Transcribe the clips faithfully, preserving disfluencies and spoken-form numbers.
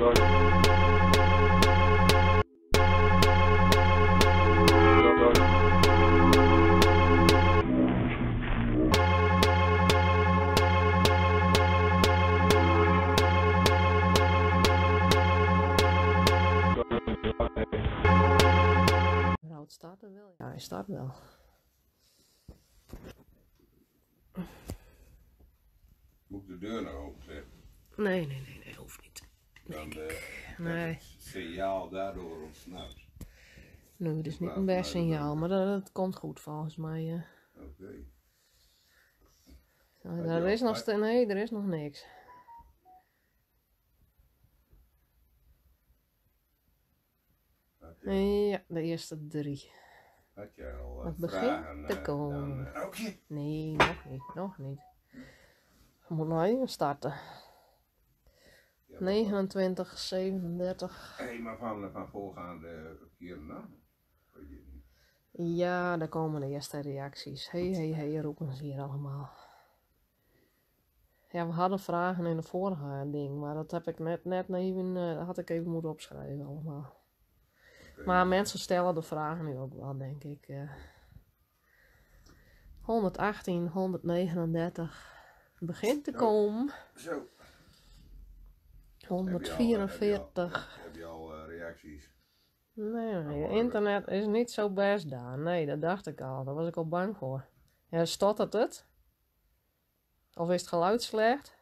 Nou, het staat er wel. Ja, hij staat wel. Moet ik de deur nog openzetten? Nee, nee, nee, nee, hoeft niet. Dan de, Nee. het signaal daardoor ontsnapt. Nee, dat is niet een best signaal, maar dat, dat komt goed volgens mij. Uh. Oké. Nou, er is nog st- nee, er is nog niks. Ja, de eerste drie. Had je al uh, Het begint vragen? te Uh, komen. dan, uh, okay. Nee, nog niet, nog niet. We moeten nog even starten. Ja, negenentwintig, zevenendertig. Hé, hey, maar van, van voorgaande keren dan? Weet je niet. Ja, daar komen de eerste reacties. Hé, hé, hé, roepen ze hier allemaal. Ja, we hadden vragen in de vorige ding, maar dat heb ik net, net even, uh, had ik even moeten opschrijven allemaal. Okay. Maar mensen stellen de vragen nu ook wel, denk ik. Uh, honderdachttien, honderdnegenendertig. Begint te Zo. komen. Zo. honderdvierenveertig. Heb je al, heb je al, heb je al uh, reacties? Nee, nee, Oh, internet is niet zo best daar. Nee, dat dacht ik al. Daar was ik al bang voor. Ja, stottert het? Of is het geluid slecht?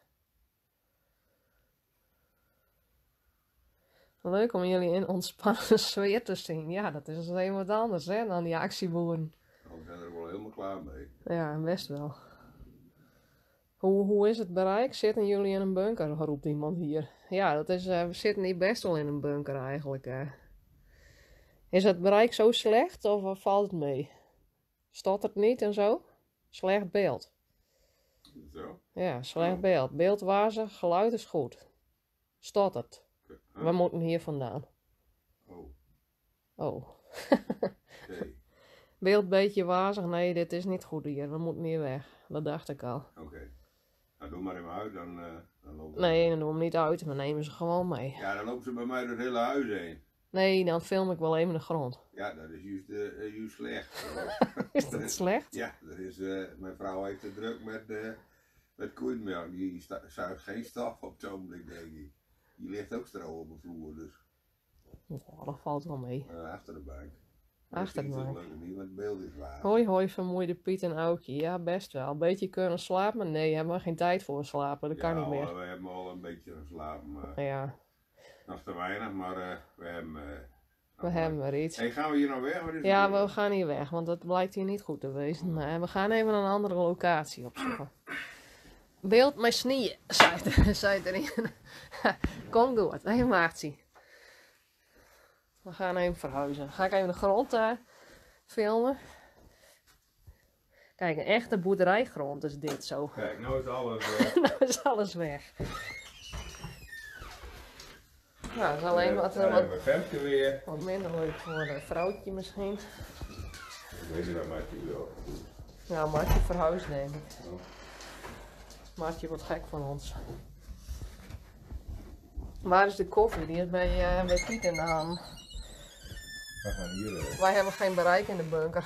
Leuk om jullie in ontspannen sfeer te zien. Ja, dat is even wat anders hè, dan die actieboeren. Oh, we zijn er wel helemaal klaar mee. Ja, best wel. Hoe, hoe is het bereik? Zitten jullie in een bunker? Roept iemand hier. Ja, dat is, uh, we zitten hier best wel in een bunker eigenlijk. Uh. Is het bereik zo slecht of uh, valt het mee? Stottert niet en zo? Slecht beeld. Zo? Ja, slecht beeld. Beeldwazig, geluid is goed. Stottert. Okay. Huh? We moeten hier vandaan. Oh. Oh. Okay. Beeld beetje wazig. Nee, dit is niet goed hier. We moeten hier weg. Dat dacht ik al. Oké. Okay. Nou, doe maar even uit, dan, uh, dan lopen Nee, dan doen we hem niet uit. We nemen ze gewoon mee. Ja, dan lopen ze bij mij door het hele huis heen. Nee, dan film ik wel even de grond. Ja, dat is juist, uh, juist slecht. Is dat slecht? Ja, dat is, uh, mijn vrouw heeft te druk met, uh, met koeienmelk. Die zuigt geen staf op het ogenblik, denk ik. Die ligt ook stro op de vloer, dus. Oh, dat valt wel mee. Uh, achter de bank. Achter de bank. Gelukkig niet, want het beeld is waar. Hoi hoi, vermoeide Piet en Aukje. Ja, best wel. Een beetje kunnen slapen? Nee, hebben we geen tijd voor slapen. Dat kan ja, niet meer. Al, we hebben al een beetje geslapen, maar Ja. nog te weinig, maar uh, we hebben... Uh, we hebben er iets. Hey, gaan we hier nou weg? Wat is ja, we gaan hier weg, want dat blijkt hier niet goed te wezen. Nee, we gaan even een andere locatie opzoeken. Beeld mijn snieën, zei er erin. Kom goed, hé hey, maatje. We gaan even verhuizen. Ga ik even de grond uh, filmen. Kijk, een echte boerderijgrond is dit zo. Kijk, nou is alles weg. Nou is alles weg. Nou, is alleen wat, uh, wat, wat, Femke weer. wat minder leuk voor een vrouwtje misschien. Ik weet niet wat Martje wil. Nou, Martje verhuist denk ik. Oh. Martje wordt gek van ons. Waar is de koffie? Die is bij, uh, bij Piet in de hand. We gaan hier weg. Wij hebben geen bereik in de bunker.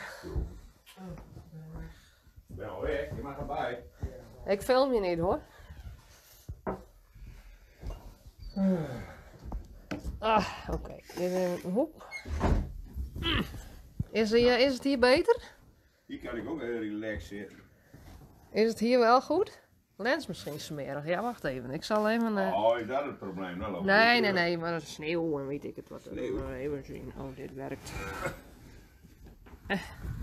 Ik ben al weg, je mag erbij. Ik film je niet hoor. Ah, oké. Okay. Is, is het hier beter? Hier kan ik ook heel relaxed zitten. Is het hier wel goed? Lens misschien smerig. Ja, wacht even. Ik zal even... Uh... Oh, is dat het probleem? Nou, nee, nee, nee. Maar sneeuw en weet ik het wat. Sneeuw. Even zien. Oh, dit werkt. Eh.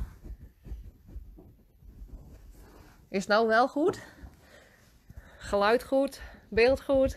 Is het nou wel goed? Geluid goed? Beeld goed?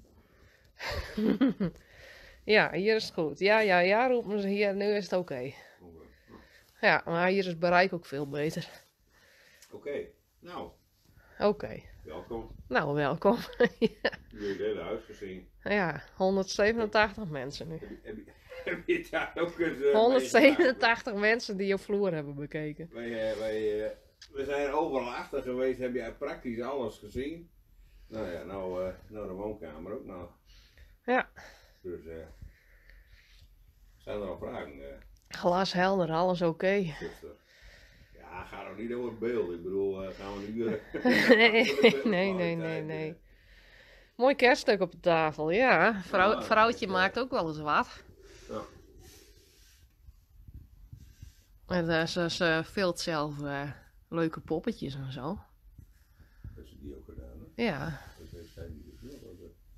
Ja, hier is het goed. Ja, ja, ja, roepen ze hier. Nu is het oké. Okay. Ja, maar hier is het bereik ook veel beter. Oké, okay. Nou. Oké. Okay. Welkom. Nou, welkom. Ja. Jullie het hele huis gezien. Ja, honderdzevenentachtig mensen nu. Heb je, heb je, heb je daar ook eens... Uh, honderdzevenentachtig mensen die je vloer hebben bekeken. Wij, uh, wij, uh, we zijn overal achter geweest, heb je praktisch alles gezien. Nou ja, nou, uh, nou de woonkamer ook nog. Ja. Dus, eh. zijn er nog vragen? Uh, Glashelder, alles oké. Okay. Ja, ga nou niet over het beeld. Ik bedoel, uh, gaan we nu... Uh, nee, nee, nee, nee, nee. Mooi kerststuk op de tafel, ja. Vrouw, ja vrouwtje ik, maakt ook wel eens wat. Ja. En uh, ze, ze veelt zelf uh, leuke poppetjes en zo. Dat ze die ook gedaan, hè? Ja. Dat heeft zij niet dus nog.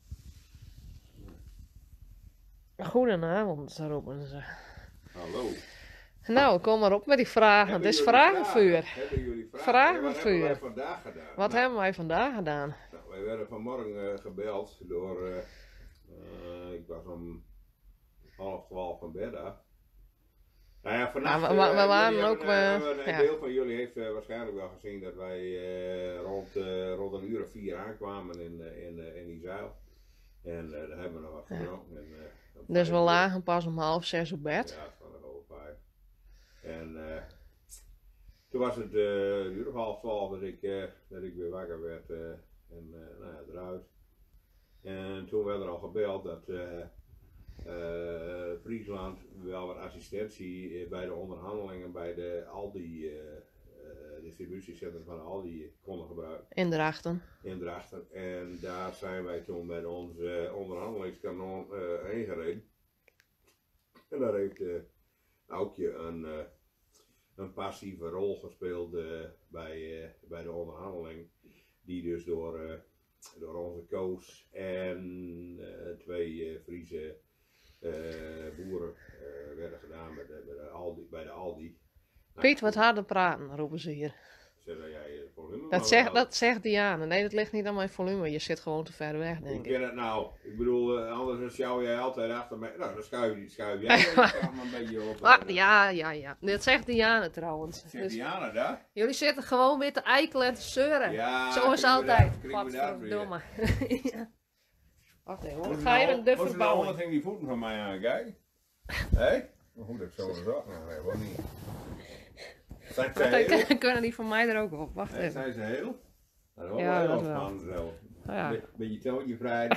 Ja. Goedenavond, roepen ze. Hallo. Nou, kom maar op met die vragen. Het is vragenvuur. Hebben jullie vragen? Vragenvuur. Wat hebben wij vandaag gedaan? Wat nou, hebben wij vandaag gedaan? Nou, wij werden vanmorgen uh, gebeld door, uh, uh, ik was om half twaalf van bed af. Nou ja, vannacht, ja, we, we, we waren uh, ook... Hebben, uh, uh, een ja. deel van jullie heeft uh, waarschijnlijk wel gezien dat wij uh, rond, uh, rond een uur of vier aankwamen in, uh, in, uh, in die zuil. En uh, daar hebben we nog wat gedronken. Ja. En, uh, dus we lagen pas om half zes op bed. Ja, van de half vijf. En uh, toen was het uh, een uur of half twaalf dat ik, uh, dat ik weer wakker werd uh, en uh, nou ja, eruit. En toen werd er al gebeld dat uh, uh, Friesland wel wat assistentie bij de onderhandelingen bij de Aldi, uh, uh, distributiecentrum van de Aldi konden gebruiken. In Drachten. In Drachten. En daar zijn wij toen met onze onderhandelingskanon uh, heen gereden. En daar heeft uh, Aukje een, uh, een passieve rol gespeeld uh, bij, uh, bij de onderhandeling. Die dus door, uh, door onze Koos en uh, twee uh, Friese uh, boeren uh, werden gedaan bij de, bij de Aldi. Bij de Aldi. Nou, Piet, wat harder praten, roepen ze hier. Zeg dat jij uh, volume Dat zegt, dat zegt Diane. Nee, dat ligt niet aan mijn volume. Je zit gewoon te ver weg, denk Hoe ik. ken het nou? Ik bedoel, uh, anders dan sjouw jij altijd achter mij. Nou, dan schuif je, schuif jij er maar een beetje op. Wacht, ja, ja, ja. Dit zegt Diane trouwens. Zegt Dus Diana dat? jullie zitten gewoon weer te eikelen en te zeuren. Ja, zo is krijgen we altijd. dat- krijgen we dat weer. Godverdomme. ja. Wacht even, hoor. Moet Ga je nou- een de moet je nou verbouwing? onderging die voeten van mij aankijken? Hé? Maar goed, dat ik zo eens zag. Nou, nee, gewoon niet. Zijn ze heel? Dan kunnen die van mij er ook op. Wacht Nee, even. zijn ze heel? Dat is wel Ja, heel dat wat wel. van zo. Ja. Be- beetje toontje vrij.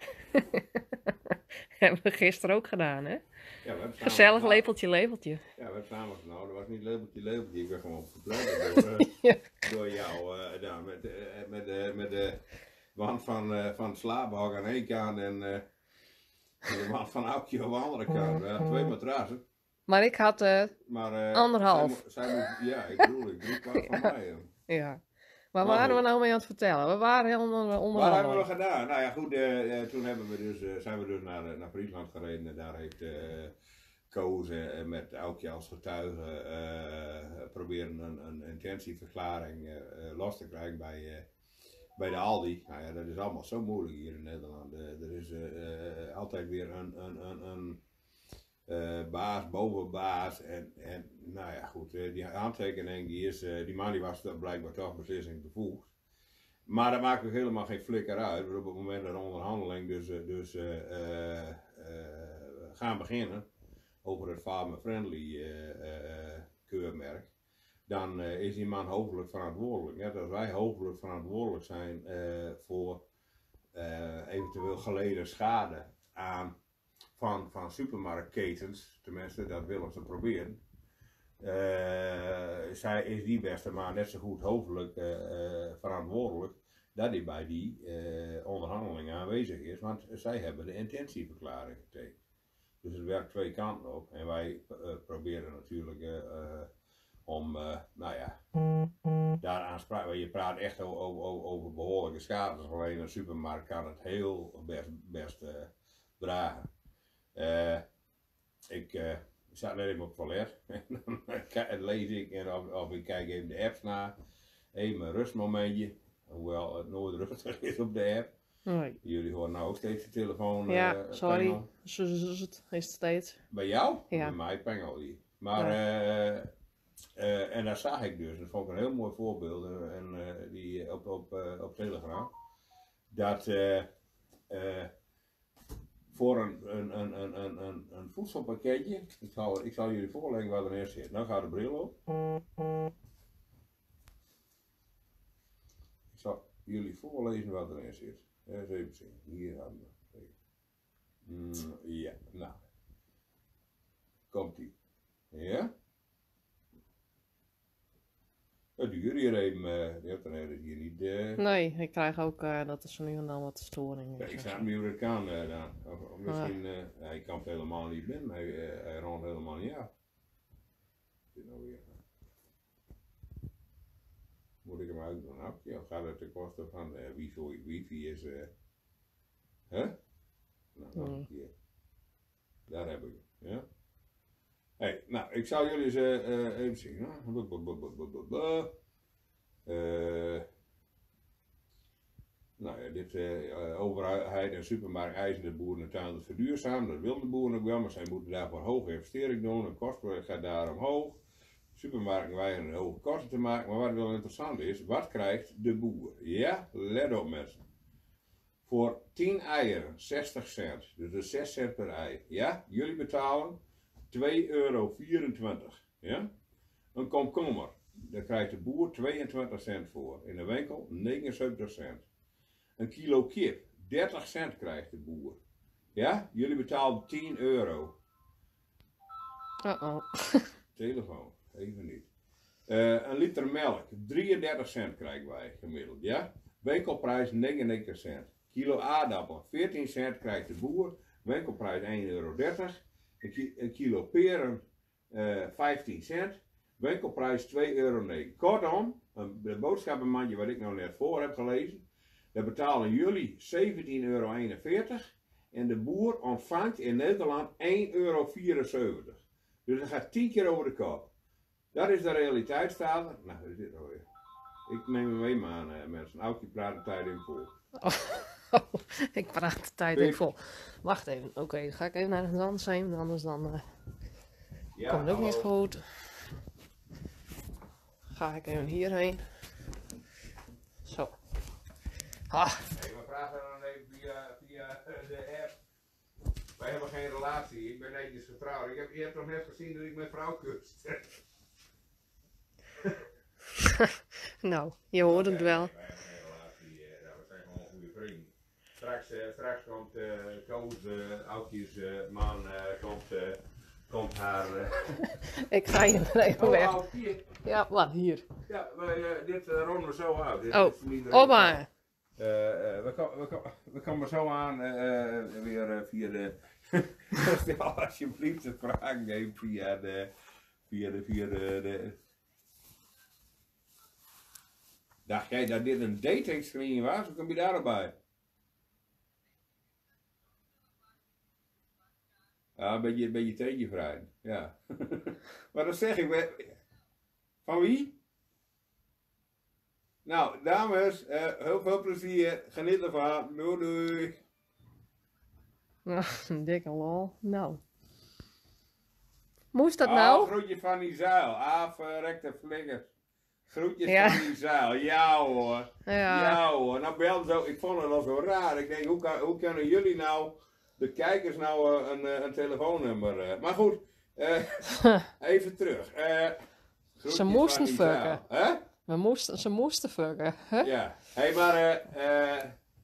Hebben we gisteren ook gedaan, hè? Ja, we hebben samen Gezellig gedaan. lepeltje, lepeltje. Ja, we hebben samen gedaan. Dat was niet lepeltje, lepeltje. Ik ben gewoon verpletterd door, uh, Ja. door jou. Uh, daar, met, uh, met, uh, met de wand van, uh, van het slaapbak aan één kant en uh, de wand van Aukje aan de andere kant. We hadden twee matrassen. Maar ik had, uh, Maar, uh, Anderhalf. Zij, zij moet, ja, ik bedoel, ik drie kwart van mij. uh. ja. Waar Maar waren we goed. nou mee aan het vertellen? We waren helemaal Wat hebben we onderhandeling. gedaan? Nou ja, goed, uh, uh, toen hebben we dus, uh, zijn we dus naar, uh, naar Friesland gereden en daar heeft uh, Koos uh, met Aukje als getuige uh, proberen een, een intentieverklaring uh, uh, los te krijgen bij, uh, bij de Aldi. Nou ja, dat is allemaal zo moeilijk hier in Nederland. Uh, er is uh, uh, altijd weer een, een, een, een uh, baas boven baas en, en nou ja goed, uh, die handtekening die is, uh, die man die was blijkbaar toch beslissing bevoegd. Maar dat maakt ook helemaal geen flikker uit. Op het moment dat de onderhandeling dus, dus uh, uh, uh, gaan beginnen over het Farmer Friendly uh, uh, keurmerk, dan uh, is die man hoofdelijk verantwoordelijk. Net als wij hoofdelijk verantwoordelijk zijn uh, voor uh, eventueel geleden schade aan van, van supermarktketens, tenminste dat willen ze proberen. Uh, zij is die beste maar net zo goed hoofdelijk uh, uh, verantwoordelijk dat hij bij die uh, onderhandelingen aanwezig is, want zij hebben de intentieverklaring getekend. Dus het werkt twee kanten op en wij uh, proberen natuurlijk uh, uh, om, uh, nou ja, daar aanspraak, je praat echt over, over, over behoorlijke schade, dus alleen een supermarkt kan het heel best, best uh, dragen. Uh, ik uh, zat net even op het toilet en dan lees ik en of, of ik kijk even de apps na, even een rustmomentje, hoewel het nooit rustig is op de app. Nee. Jullie horen nou ook steeds de telefoon. Ja, uh, sorry. pengel. Zo is het is het steeds. Bij jou? Ja. Bij mij pengel die. Maar, ja. uh, uh, en daar zag ik dus, dat vond ik een heel mooi voorbeeld, uh, en, uh, die, op, op, uh, op Telegram, dat uh, uh, voor een, een, een, een, een, een, een voedselpakketje, ik zal, ik zal jullie voorleggen wat erin zit. Nou gaat de bril op. Ik zal jullie voorlezen wat erin zit. Eens even zien. Hier hebben we. Mm, ja, nou. Komt-ie. Ja? Het duurt hier even, uh, ja, dan is het hier niet... Uh... Nee, ik krijg ook uh, dat er zo nu en dan wat storing Ja, is. ik of snap zo. niet hoe dat kan uh, dan. Of, of misschien, Ah. uh, hij kan het helemaal niet binnen, hij, uh, hij rond helemaal niet af. Dit nou weer. Moet ik hem uit doen? Of ja, gaat het ten koste van uh, wifi, wifi is... Uh... Hè? Huh? Nou, nog een keer. Daar heb ik het, ja? Hey, nou, ik zal jullie eens uh, uh, even zien. Huh? Uh, nou ja, dit uh, overheid en supermarkt eisen de boeren en tuinders verduurzamen. Dat willen de boeren ook wel, maar zij moeten daarvoor hoge investeringen doen. De kosten gaat daar omhoog. Supermarkten weigeren hoge kosten te maken. Maar wat wel interessant is, wat krijgt de boer? Ja, let op mensen. Voor tien eieren, zestig cent. Dus dat is zes cent per ei. Ja, jullie betalen twee euro vierentwintig. Ja? Een komkommer, daar krijgt de boer tweeëntwintig cent voor. In de winkel negenenzeventig cent. Een kilo kip, dertig cent krijgt de boer. Ja, jullie betalen tien euro. Uh-oh. Telefoon, even niet. Uh, een liter melk, drieëndertig cent krijgen wij gemiddeld. Ja? Winkelprijs negenennegentig cent. Kilo aardappelen, veertien cent krijgt de boer. Winkelprijs één euro dertig. Een, ki een kilo peren, uh, vijftien cent. Winkelprijs twee euro negen. Kortom, een boodschappenmandje wat ik nou net voor heb gelezen. Daar betalen jullie zeventien euro eenenveertig. En de boer ontvangt in Nederland één euro vierenzeventig. Dus dat gaat tien keer over de kop. Dat is de realiteit, staat er. Nou, dat is dit alweer. Ik neem hem mee maar aan, uh, mensen. Aukje praat de tijd in vol. Oh, ik praat de tijd even vol. Wacht even, oké, okay, dan ga ik even naar de anders heen, anders dan uh, ja, komt het ook hallo. Niet goed. Ga ik even hierheen. Zo. Ah. Hey, we praten dan even via, via de app. Wij hebben geen relatie, ik ben netjes getrouwd. Ik heb, je hebt toch net gezien dat ik mijn vrouw kust. Nou, je hoort het wel. Nee, wij hebben geen relatie, uh, nou, we zijn gewoon goede vrienden. Straks, uh, straks komt uh, Koos, uh, Aukjes uh, man, uh, komt, uh, komt haar... Uh... Ik ga je er even oh, weg. Aukje. Ja, wat hier? Ja, wij, uh, dit uh, ronden we zo uit. Dit, oh, opma! Uh, uh, we, kom, we, kom, we komen zo aan uh, weer uh, via de... Stel alsjeblieft de vraag neemt via de... Via de... Via de, de... Dacht jij dat dit een datingscreen was? Hoe kom je daar bij? Ja, een beetje, een beetje teentjevrij. Ja. Maar dat zeg ik. Van wie? Nou, dames, uh, heel veel plezier. Geniet ervan. Doei doei. Een dikke lol. Nou. Moest dat oh, nou? Groetjes van die zuil. Ah, verrekte flikkers. Groetjes ja. van die zuil. Ja hoor. Ja, ja hoor. Nou bel zo. Ik vond het al zo raar. Ik denk, hoe, kan, hoe kunnen jullie nou, de kijkers nou uh, een, een telefoonnummer... Uh, maar goed. Uh, even terug. Uh, ze moesten fucken. Huh? We moesten, ze moesten fucken. Huh? Ja. Hé, hey, maar... Uh,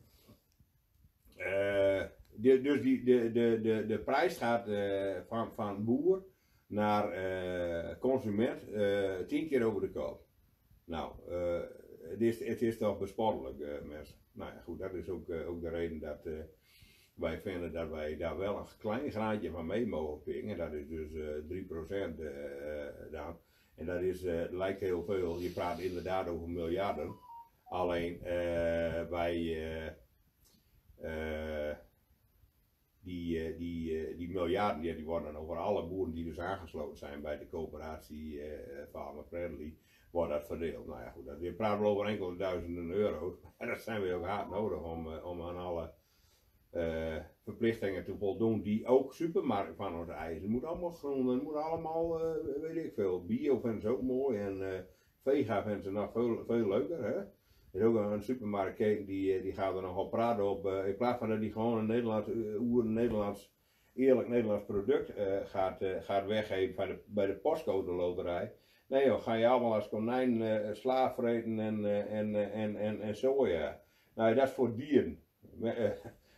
uh, uh, de, dus die, de, de, de, de prijs gaat uh, van, van boer naar uh, consument uh, tien keer over de kop. Nou, uh, het, is, het is toch bespottelijk, uh, mensen. Nou ja, goed, dat is ook, uh, ook de reden dat uh, wij vinden dat wij daar wel een klein graadje van mee mogen pikken. Dat is dus uh, drie procent uh, dan. En dat is, uh, lijkt heel veel. Je praat inderdaad over miljarden. Alleen uh, wij... Uh, uh, Die, uh, die, uh, die miljarden die, die worden dan over alle boeren die dus aangesloten zijn bij de coöperatie uh, Farmer Friendly, wordt dat verdeeld. Nou ja goed, dat, je praat wel over enkele duizenden euro's. En dat zijn we ook hard nodig om, uh, om aan alle uh, verplichtingen te voldoen die ook supermarkten van ons eisen. Het moet allemaal groen, het moet allemaal, uh, weet ik veel, bio vinden ze ook mooi en uh, vega vinden ze nog veel, veel leuker. Hè? Er is ook een supermarktketen die, die gaat er nog op praten op, uh, in plaats van dat die gewoon een Nederlands, uh, oer Nederlands, eerlijk Nederlands product uh, gaat, uh, gaat weggeven bij de, bij de postcode loterij. Nee joh, ga je allemaal als konijn uh, sla vreten en, uh, en, uh, en, en, en soja. Nou, dat is voor dieren. Uh,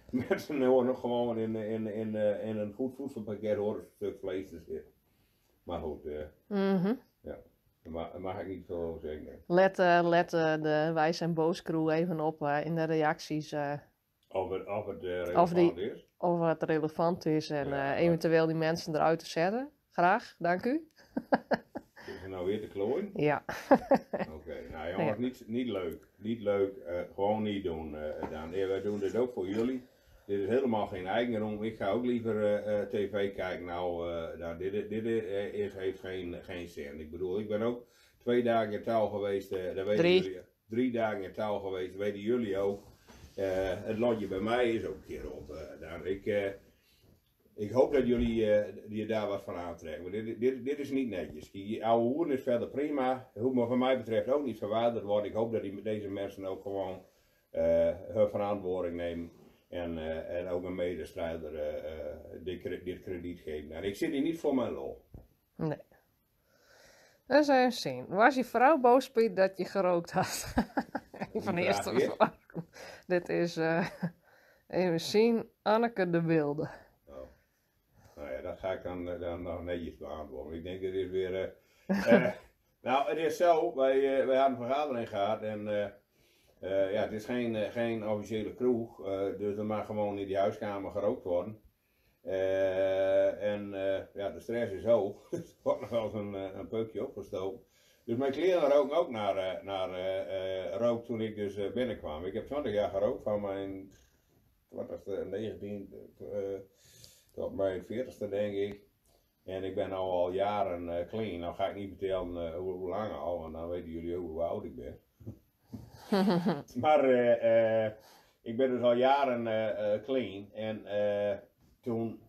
mensen horen nog gewoon in, in, in, uh, in een goed voedselpakket horen een stuk vlees te zitten. Maar goed, uh, Mm-hmm. ja, daar mag, daar mag ik niet veel over zeggen. Nee. Let, uh, let uh, de Wij zijn boos crew even op uh, in de reacties uh, Of het, of het uh, relevant of die, is. of het relevant is en Ja, uh, eventueel die mensen eruit te zetten. Graag, dank u. Is er nou weer te klooien? Ja. Oké, okay. Nou jongens, Ja. niet, niet leuk. Niet leuk, uh, gewoon niet doen, uh, Daan. Ja, wij doen dit ook voor jullie. Dit is helemaal geen eigendom. Ik ga ook liever uh, uh, tv kijken. Nou, uh, nou dit, dit uh, is, heeft geen, geen zin. Ik bedoel, ik ben ook twee dagen in touw geweest. Uh, dat weten Drie. Jullie, drie dagen in touw geweest, dat weten jullie ook. Uh, het lotje bij mij is ook een keer op, uh, Daan. Ik, uh, ik hoop dat jullie uh, je daar wat van aantrekken. Maar dit, dit, dit is niet netjes. Die oude hoeren is verder prima. Hoeft maar van mij betreft ook niet verwaarderd worden. Ik hoop dat die, deze mensen ook gewoon uh, hun verantwoording nemen. En, uh, en ook een medestrijder uh, uh, dit, dit krediet geven. En ik zit hier niet voor mijn lol. Nee. Dat is even zien. Was je vrouw boos, Piet, dat je gerookt had? Een van de Die eerste vraag is? vragen. Dit is, uh, even zien, Anneke de Wilde. Oh. Nou ja, dat ga ik dan, dan nog netjes beantwoorden. Ik denk dat dit weer... Uh, uh, nou, het is zo, wij, uh, wij hadden een vergadering gehad en... Uh, Uh, ja, het is geen, uh, geen officiële kroeg, uh, dus er mag gewoon in die huiskamer gerookt worden. Uh, en uh, ja, de stress is hoog, er wordt nog wel eens een, een peukje opgestoken. Dus mijn kleren roken ook naar, uh, naar uh, uh, rook toen ik dus uh, binnenkwam. Ik heb twintig jaar gerookt, van mijn twintigste, negentiende uh, tot mijn veertigste denk ik. En ik ben nou al jaren uh, clean. Nou ga ik niet vertellen uh, hoe, hoe lang al, want dan weten jullie ook hoe oud ik ben. Maar uh, uh, ik ben dus al jaren uh, uh, clean en uh, toen,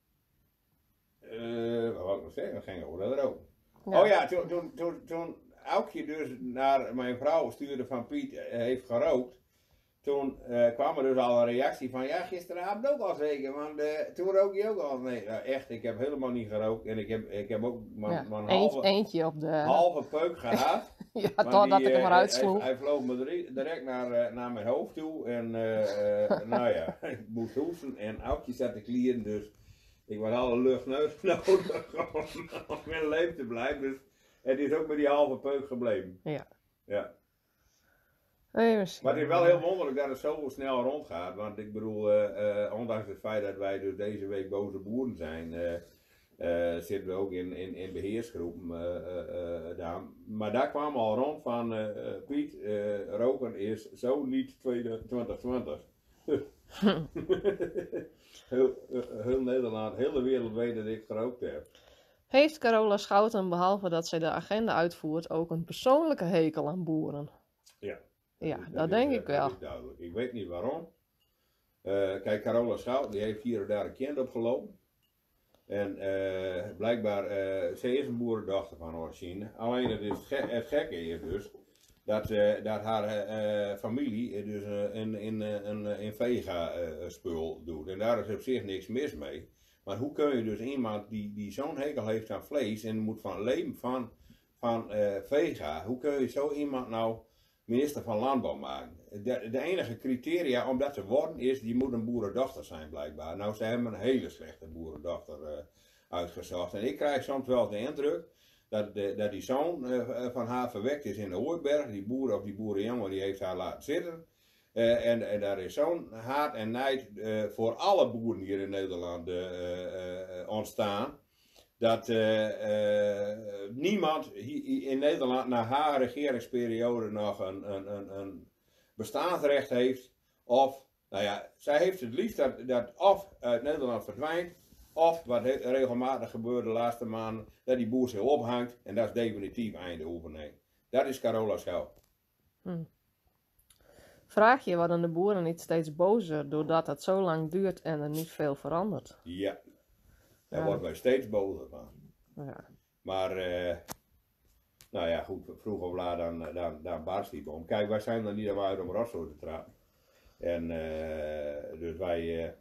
uh, wat wou ik nog zeggen, dat ging over dat rook. Ja. Oh ja, toen, toen, toen, toen Aukje dus naar mijn vrouw stuurde van Piet uh, heeft gerookt, toen uh, kwam er dus al een reactie van ja, gisteravond ook al zeker, want uh, toen rook je ook al. Nee, nou echt, ik heb helemaal niet gerookt en ik heb, ik heb ook maar Ja, een Eent, halve, eentje op de... halve peuk gehad. Ja, totdat ik hem eruit hij, sloeg. hij vloog me direct naar, uh, naar mijn hoofd toe en uh, uh, nou ja, ik moest hoesten en Aukje zat te klieren, dus ik was alle lucht nodig om in mijn leven te blijven. Dus het is ook met die halve peuk gebleven. Ja. Ja. Even zien. Maar het is wel heel wonderlijk dat het zo snel rondgaat, want ik bedoel, uh, uh, ondanks het feit dat wij dus deze week boze boeren zijn, uh, Uh, zitten we ook in, in, in beheersgroepen uh, uh, uh, daar. Maar daar kwam al rond van uh, uh, Piet, uh, roken is zo niet twintig twintig. heel, uh, heel Nederland, heel de wereld weet dat ik gerookt heb. Heeft Carola Schouten, behalve dat zij de agenda uitvoert, ook een persoonlijke hekel aan boeren? Ja. Ja, dat, dat is, denk dat ik wel. Dat is duidelijk. Ik weet niet waarom. Uh, kijk, Carola Schouten die heeft hier en daar een kind opgelopen. En uh, blijkbaar, uh, ze is een boerendochter van origine. Alleen het, is ge het gekke is dus dat, uh, dat haar uh, familie dus uh, in, in, uh, in, in vega uh, spul doet. En daar is op zich niks mis mee. Maar hoe kun je dus iemand die, die zo'n hekel heeft aan vlees en moet van leven van, van uh, vega, hoe kun je zo iemand nou minister van Landbouw maken? De, de enige criteria om dat te worden is, die moet een boerendochter zijn blijkbaar. Nou, ze hebben een hele slechte boerendochter uh, uitgezocht. En ik krijg soms wel de indruk dat, de, dat die zoon uh, van haar verwekt is in de Hooiberg. Die boer of die boerenjongen die heeft haar laten zitten. Uh, en, en daar is zo'n haat en nijd uh, voor alle boeren hier in Nederland uh, uh, ontstaan. Dat uh, uh, niemand hier in Nederland na haar regeringsperiode nog een, een, een, een bestaansrecht heeft. Of, nou ja, zij heeft het liefst dat, dat of uit Nederland verdwijnt. Of, wat regelmatig gebeurt de laatste maanden, dat die boer zich ophangt. En dat is definitief einde oefening. Dat is Carola Schouten. Hm. Vraag je, worden de boeren niet steeds bozer doordat het zo lang duurt en er niet veel verandert? Ja. Daar Ja. wordt mij steeds bozer van. Ja. Maar, uh, nou ja, goed, vroeg of laat dan, dan, dan barst die bom. Kijk, wij zijn er niet aan uit om rotzooi te trappen. En uh, dus wij, uh,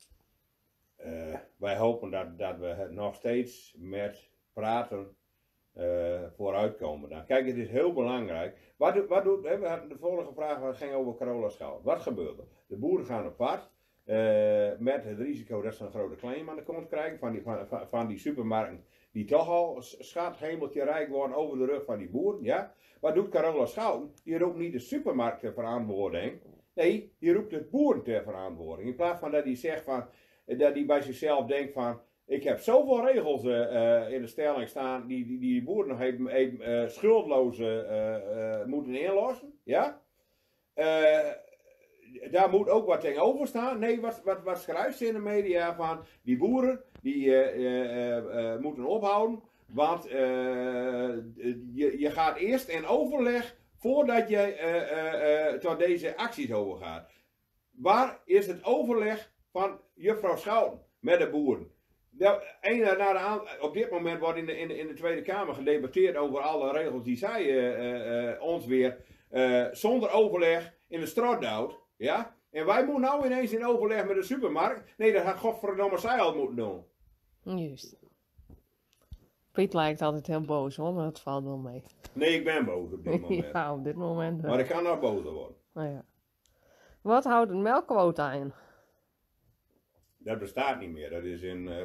uh, wij hopen dat, dat we nog steeds met praten uh, vooruitkomen. Dan. Kijk, het is heel belangrijk. Wat, do, wat doet, we hadden de vorige vraag ging over Carola Schout. Wat gebeurt er? De boeren gaan op pad. Uh, met het risico dat ze een grote claim aan de kont krijgen van die, van, van, van die supermarkten die toch al schat hemeltje rijk worden over de rug van die boeren. Ja? Wat doet Carola Schouten? Die roept niet de supermarkt ter verantwoording. Nee, die roept de boeren ter verantwoording. In plaats van dat hij zegt van, dat hij bij zichzelf denkt van, ik heb zoveel regels uh, uh, in de stelling staan die die, die boeren nog even, even uh, schuldloos uh, uh, moeten inlossen. Ja? Uh, Daar moet ook wat tegenover staan. Nee, wat, wat, wat schrijft ze in de media van die boeren die uh, uh, uh, moeten ophouden. Want uh, je, je gaat eerst in overleg voordat je uh, uh, uh, tot deze acties overgaat. Waar is het overleg van juffrouw Schouten met de boeren? Nou, een, naar de aan, op dit moment wordt in de, in, de, in de Tweede Kamer gedebatteerd over alle regels die zij uh, uh, uh, ons weer uh, zonder overleg in de strot duwt. Ja? En wij moeten nou ineens in overleg met de supermarkt. Nee, dat had godverdomme zij al moeten doen. Juist. Piet lijkt altijd heel boos hoor, maar dat valt wel mee. Nee, ik ben boos op dit moment. Ja, op dit moment. Maar ik kan nog bozer worden. Nou ja. Wat houdt een melkquota in? Dat bestaat niet meer. Dat is in uh,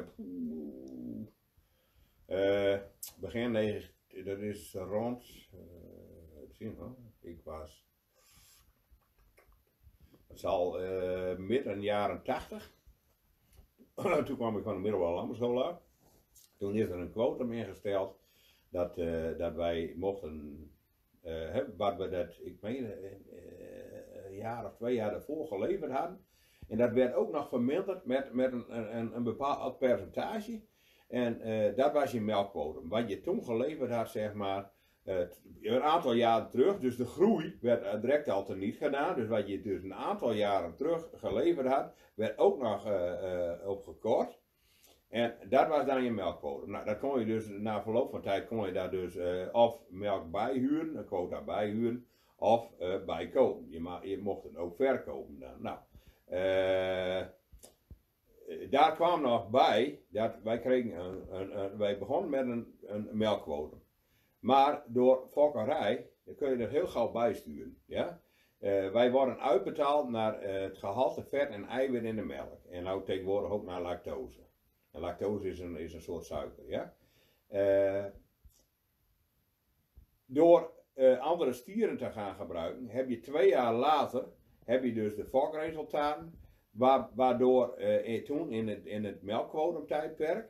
uh, begin negen, dat is rond, uh, zien, hoor. Ik was, het zal uh, midden jaren tachtig. Toen kwam ik van de middelbare landbouwschool af. Toen is er een quotum ingesteld dat, uh, dat wij mochten, uh, hebben, wat we dat, ik meen, uh, een jaar of twee jaar daarvoor geleverd hadden. En dat werd ook nog verminderd met, met een, een, een bepaald percentage. En uh, dat was je melkquotum. Wat je toen geleverd had, zeg maar, uh, een aantal jaren terug. Dus de groei werd uh, direct al teniet gedaan. Dus wat je dus een aantal jaren terug geleverd had, werd ook nog uh, uh, opgekort. En dat was dan je melkquotum. Nou, dat kon je dus, na verloop van tijd kon je daar dus uh, of melk bijhuren, een quota bijhuren, of uh, bijkopen. Je, ma je mocht het ook verkopen dan. Nou. Uh, daar kwam nog bij dat wij kregen een, een, een, wij begonnen met een, een melkquotum. Maar door fokkerij kun je er heel gauw bijsturen. Ja? Uh, wij worden uitbetaald naar uh, het gehalte vet en eiwit in de melk. En nou tegenwoordig ook naar lactose. En lactose is een, is een soort suiker. Ja? Uh, door uh, andere stieren te gaan gebruiken, heb je twee jaar later heb je dus de fokresultaten, waardoor uh, toen in het, in het melkquotumtijdperk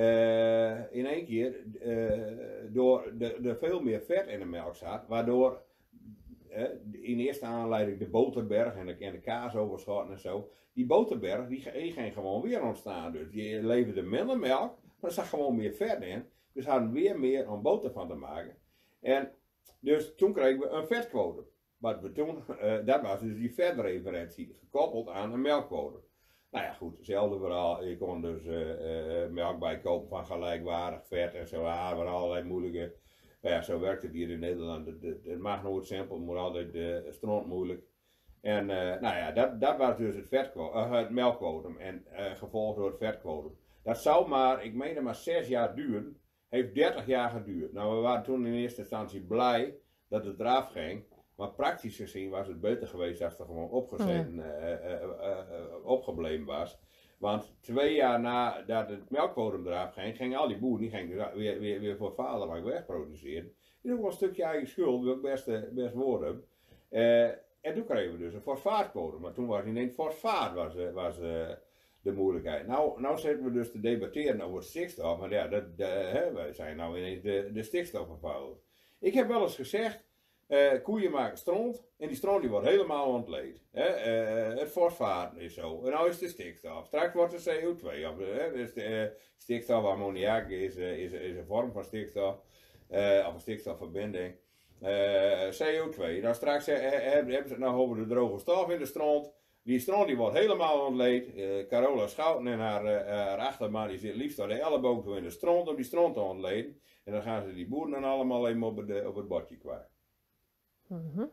uh, in één keer uh, door de, de veel meer vet in de melk zat, waardoor uh, in eerste aanleiding de boterberg en de, en de kaasoverschotten en zo, die boterberg die, die ging gewoon weer ontstaan. Dus je leverde minder melk, maar er zat gewoon meer vet in, dus hadden we weer meer om boter van te maken. En dus toen kregen we een vetquotum. Wat we toen, uh, dat was dus die vetreferentie, gekoppeld aan een melkquotum. Nou ja, goed, hetzelfde verhaal. Je kon dus uh, uh, melk bijkopen van gelijkwaardig vet en zo. Ah, maar allerlei moeilijke. Nou ja, zo werkt het hier in Nederland. Het, het, het mag nooit simpel, het moet altijd uh, stront moeilijk. En uh, nou ja, dat, dat was dus het, vetquotum, uh, het melkquotum en uh, gevolgd door het vetquotum. Dat zou maar, ik meen maar zes jaar duren. Heeft dertig jaar geduurd. Nou, we waren toen in eerste instantie blij dat het eraf ging. Maar praktisch gezien was het beter geweest als het er gewoon opgezet, uh, uh, uh, uh, opgebleven was. Want twee jaar nadat het melkquotum eraf ging, gingen al die boeren die gingen weer, weer, weer voor vaderland wegproduceren. Die ook wel een stukje eigen schuld, wil ik best, uh, best woorden. Uh, en toen kregen we dus een fosfaatquotum. Maar toen was ineens fosfaat was, uh, was uh, de moeilijkheid. Nou, nou zitten we dus te debatteren over stikstof. Maar ja, dat, de, hè, wij zijn nou ineens de, de stikstofvervuilers. Ik heb wel eens gezegd. Uh, koeien maken stront en die stront die wordt helemaal ontleed. Uh, het fosfaat is zo. En nou is de stikstof. Straks wordt de C O twee. Of, uh, dus de, uh, stikstof, ammoniak is, uh, is, is een vorm van stikstof. Uh, of een stikstofverbinding. Uh, C O twee. Nou straks uh, hebben ze het nou over de droge stof in de stront. Die stront die wordt helemaal ontleed. Uh, Carola Schouten en haar, uh, haar achterman die zit liefst aan de elleboog toe in de stront om die stront te ontleden. En dan gaan ze die boeren dan allemaal even op het, op het bordje kwijt. Mm-hmm.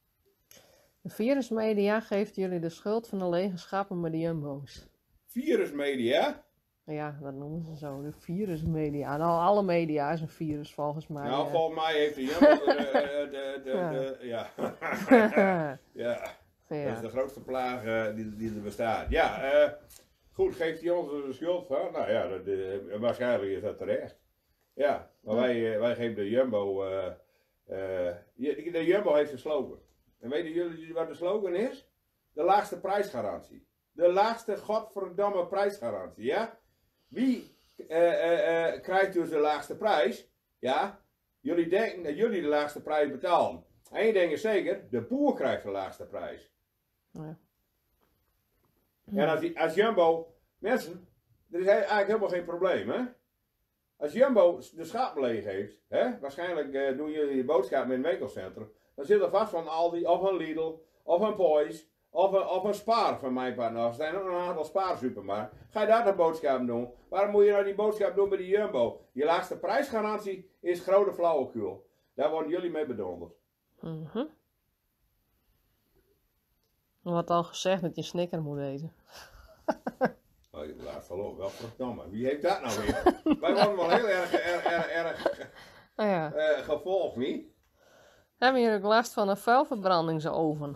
De virusmedia geeft jullie de schuld van de lege schappen met de jumbo's. Virusmedia? Ja, dat noemen ze zo, de virusmedia. Nou, alle media is een virus volgens mij. Nou, eh. volgens mij heeft de Jumbo de, de, de, de, de- ja. Ja, dat is Ja. de grootste plaag eh, die, die er bestaat. Ja, eh, goed, geeft hij ons er de schuld van? Nou ja, dat, eh, waarschijnlijk is dat terecht. Ja, maar wij, eh, wij geven de Jumbo, eh, eh, je- de Jumbo heeft een slogan. En weten jullie wat de slogan is? De laagste prijsgarantie. De laagste godverdamme prijsgarantie, ja? Wie eh, eh, eh, krijgt dus de laagste prijs? Ja, jullie denken dat jullie de laagste prijs betalen. Eén ding is zeker, de boer krijgt de laagste prijs. Ja. En als, die, als Jumbo, mensen, er is eigenlijk helemaal geen probleem, hè? Als Jumbo de schapen leeg heeft, hè, waarschijnlijk eh, doen jullie je boodschappen in het winkelcentrum, dan zit er vast van Aldi, of een Lidl, of een Poys, of een, of een Spar van mijn part nog. Er zijn ook nog een aantal Spaarsupermarkten. Ga je daar de boodschappen doen? Waarom moet je nou die boodschap doen bij die Jumbo? Je laagste prijsgarantie is grote flauwekul. Daar worden jullie mee bedonderd. Mhm. Er wordt al gezegd dat je snicker moet eten. Oh, je laat verloren, wel verdomme. Wie heeft dat nou weer? Wij worden wel heel erg, erg, erg, erg Ah ja. eh, gevolgd, niet? Hebben jullie ook last van een vuilverbrandingsoven?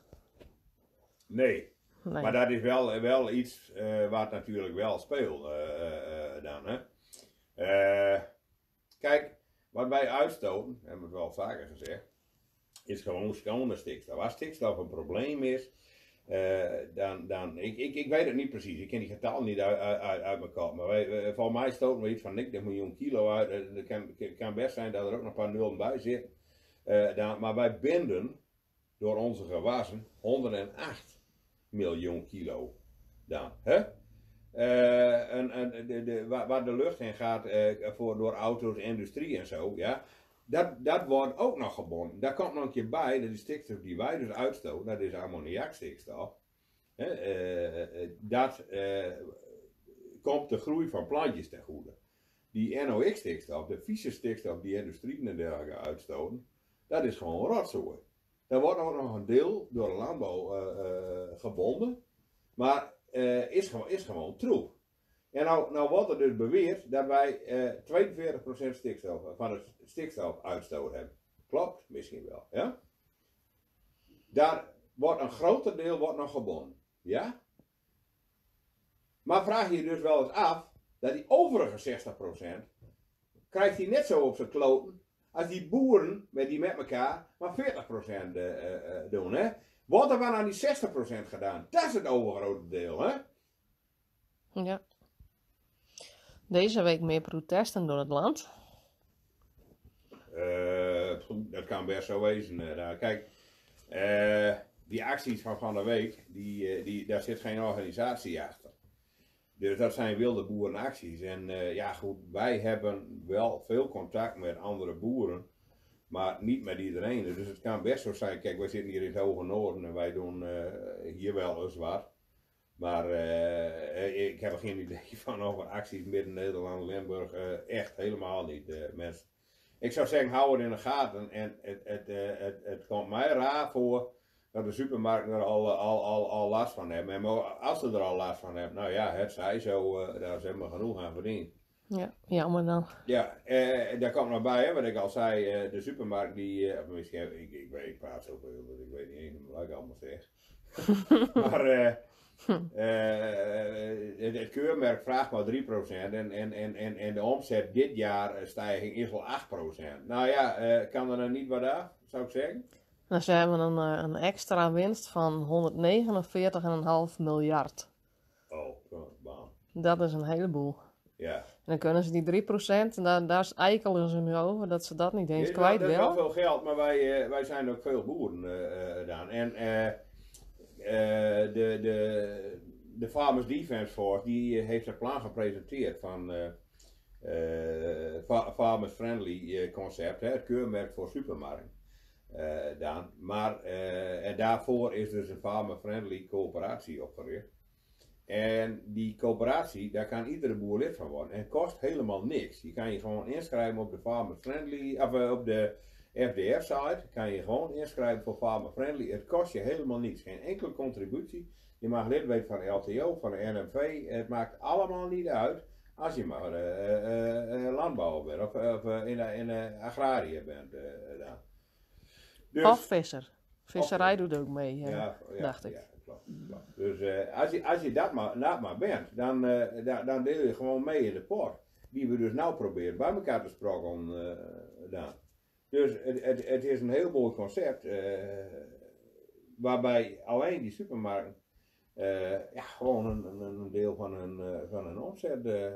Nee. Nee. Maar dat is wel, wel iets uh, wat natuurlijk wel speelt uh, uh, dan. Hè? Uh, kijk, wat wij uitstoten, hebben we wel vaker gezegd, is gewoon schone stikstof. Als stikstof een probleem is, uh, dan, dan ik, ik, ik weet het niet precies, ik ken die getallen niet uit, uit, uit mijn kop, maar wij, uh, voor mij stoten we iets van niks miljoen kilo uit. Het uh, kan, kan best zijn dat er ook nog een paar nullen bij zitten. Uh, dan, maar wij binden door onze gewassen honderdacht miljoen kilo dan. Hè? Uh, en, en de, de, waar, waar de lucht in gaat uh, voor, door auto's, industrie en zo, ja, dat, dat wordt ook nog gebonden. Daar komt nog een keer bij, dat die stikstof die wij dus uitstoten, dat is ammoniakstikstof. Hè? Uh, dat uh, komt de groei van plantjes ten goede. Die N O X stikstof, de vieze stikstof die industrie en dergelijke uitstoten, dat is gewoon rotzooi. Daar wordt ook nog een deel door de landbouw uh, uh, gebonden, maar uh, is, gewoon, is gewoon troep. En nou, nou wordt er dus beweerd dat wij uh, tweeënveertig procent stikstof, van het stikstofuitstoot hebben. Klopt, misschien wel. Ja? Daar wordt een groter deel wordt nog gebonden. Ja? Maar vraag je je dus wel eens af, dat die overige zestig procent, krijgt hij net zo op zijn kloten, als die boeren met die met elkaar maar veertig procent uh, uh, doen. Hè? Wat er wel aan die zestig procent gedaan? Dat is het overgrote deel. Hè? Ja. Deze week meer protesten door het land. Uh, dat kan best zo wezen. Uh, kijk, uh, die acties van van de week, die, uh, die, daar zit geen organisatie achter. Dus dat zijn wilde boerenacties. En uh, ja goed, wij hebben wel veel contact met andere boeren, maar niet met iedereen. Dus het kan best zo zijn, kijk, wij zitten hier in het Hoge Noorden en wij doen uh, hier wel eens wat. Maar uh, ik heb er geen idee van over acties midden Nederland, Limburg, uh, echt helemaal niet, uh, mensen. Ik zou zeggen, hou het in de gaten en het, het, uh, het, het komt mij raar voor dat de supermarkten er al, al, al, al last van hebben. En als ze er al last van hebben, nou ja, het zij zo, uh, daar zijn we genoeg aan verdiend. Ja, jammer dan. Ja, uh, daar komt nog bij, hè, wat ik al zei, uh, de supermarkt die, uh, misschien, ik, ik, weet, ik praat zoveel, dus ik weet niet eens wat ik allemaal zeg. maar uh, uh, het, het keurmerk vraagt maar drie procent en, en, en, en, en de omzet dit jaar stijging is wel acht procent. Nou ja, uh, kan er dan niet wat af, zou ik zeggen? Nou, ze hebben een, een extra winst van honderdnegenenveertig komma vijf miljard. Oh, baan. Dat is een heleboel. Ja. En dan kunnen ze die drie procent, en daar, daar eikelen ze nu over, dat ze dat niet eens ja, kwijt dat willen. Dat is wel veel geld, maar wij, uh, wij zijn ook veel boeren uh, uh, dan. En uh, uh, de, de, de Farmers Defence Force, die uh, heeft een plan gepresenteerd van uh, uh, fa Farmers Friendly uh, concept, hè, het keurmerk voor supermarkt. Uh, dan. Maar uh, en daarvoor is dus een Farmer Friendly coöperatie opgericht. En die coöperatie, daar kan iedere boer lid van worden. En het kost helemaal niks. Je kan je gewoon inschrijven op de Farmer Friendly, of uh, op de F D F site. Kan je gewoon inschrijven voor Farmer Friendly. Het kost je helemaal niets. Geen enkele contributie. je mag lid worden van de L T O, van de N M V, het maakt allemaal niet uit als je maar uh, uh, uh, landbouwer bent of, of uh, in de, in de agrariër bent. Uh, dan. Dus, of visser. Visserij doet ook mee, ja, ja, ja, dacht ik. Ja, klopt, klopt. Dus uh, als je, als je dat, maar, dat maar bent, dan, uh, da, dan deel je gewoon mee in de pot. Die we dus nou proberen bij elkaar te spreken. Uh, dan. Dus het, het, het is een heel mooi concept. Uh, waarbij alleen die supermarkten uh, ja, gewoon een, een deel van hun, uh, van hun omzet. Uh.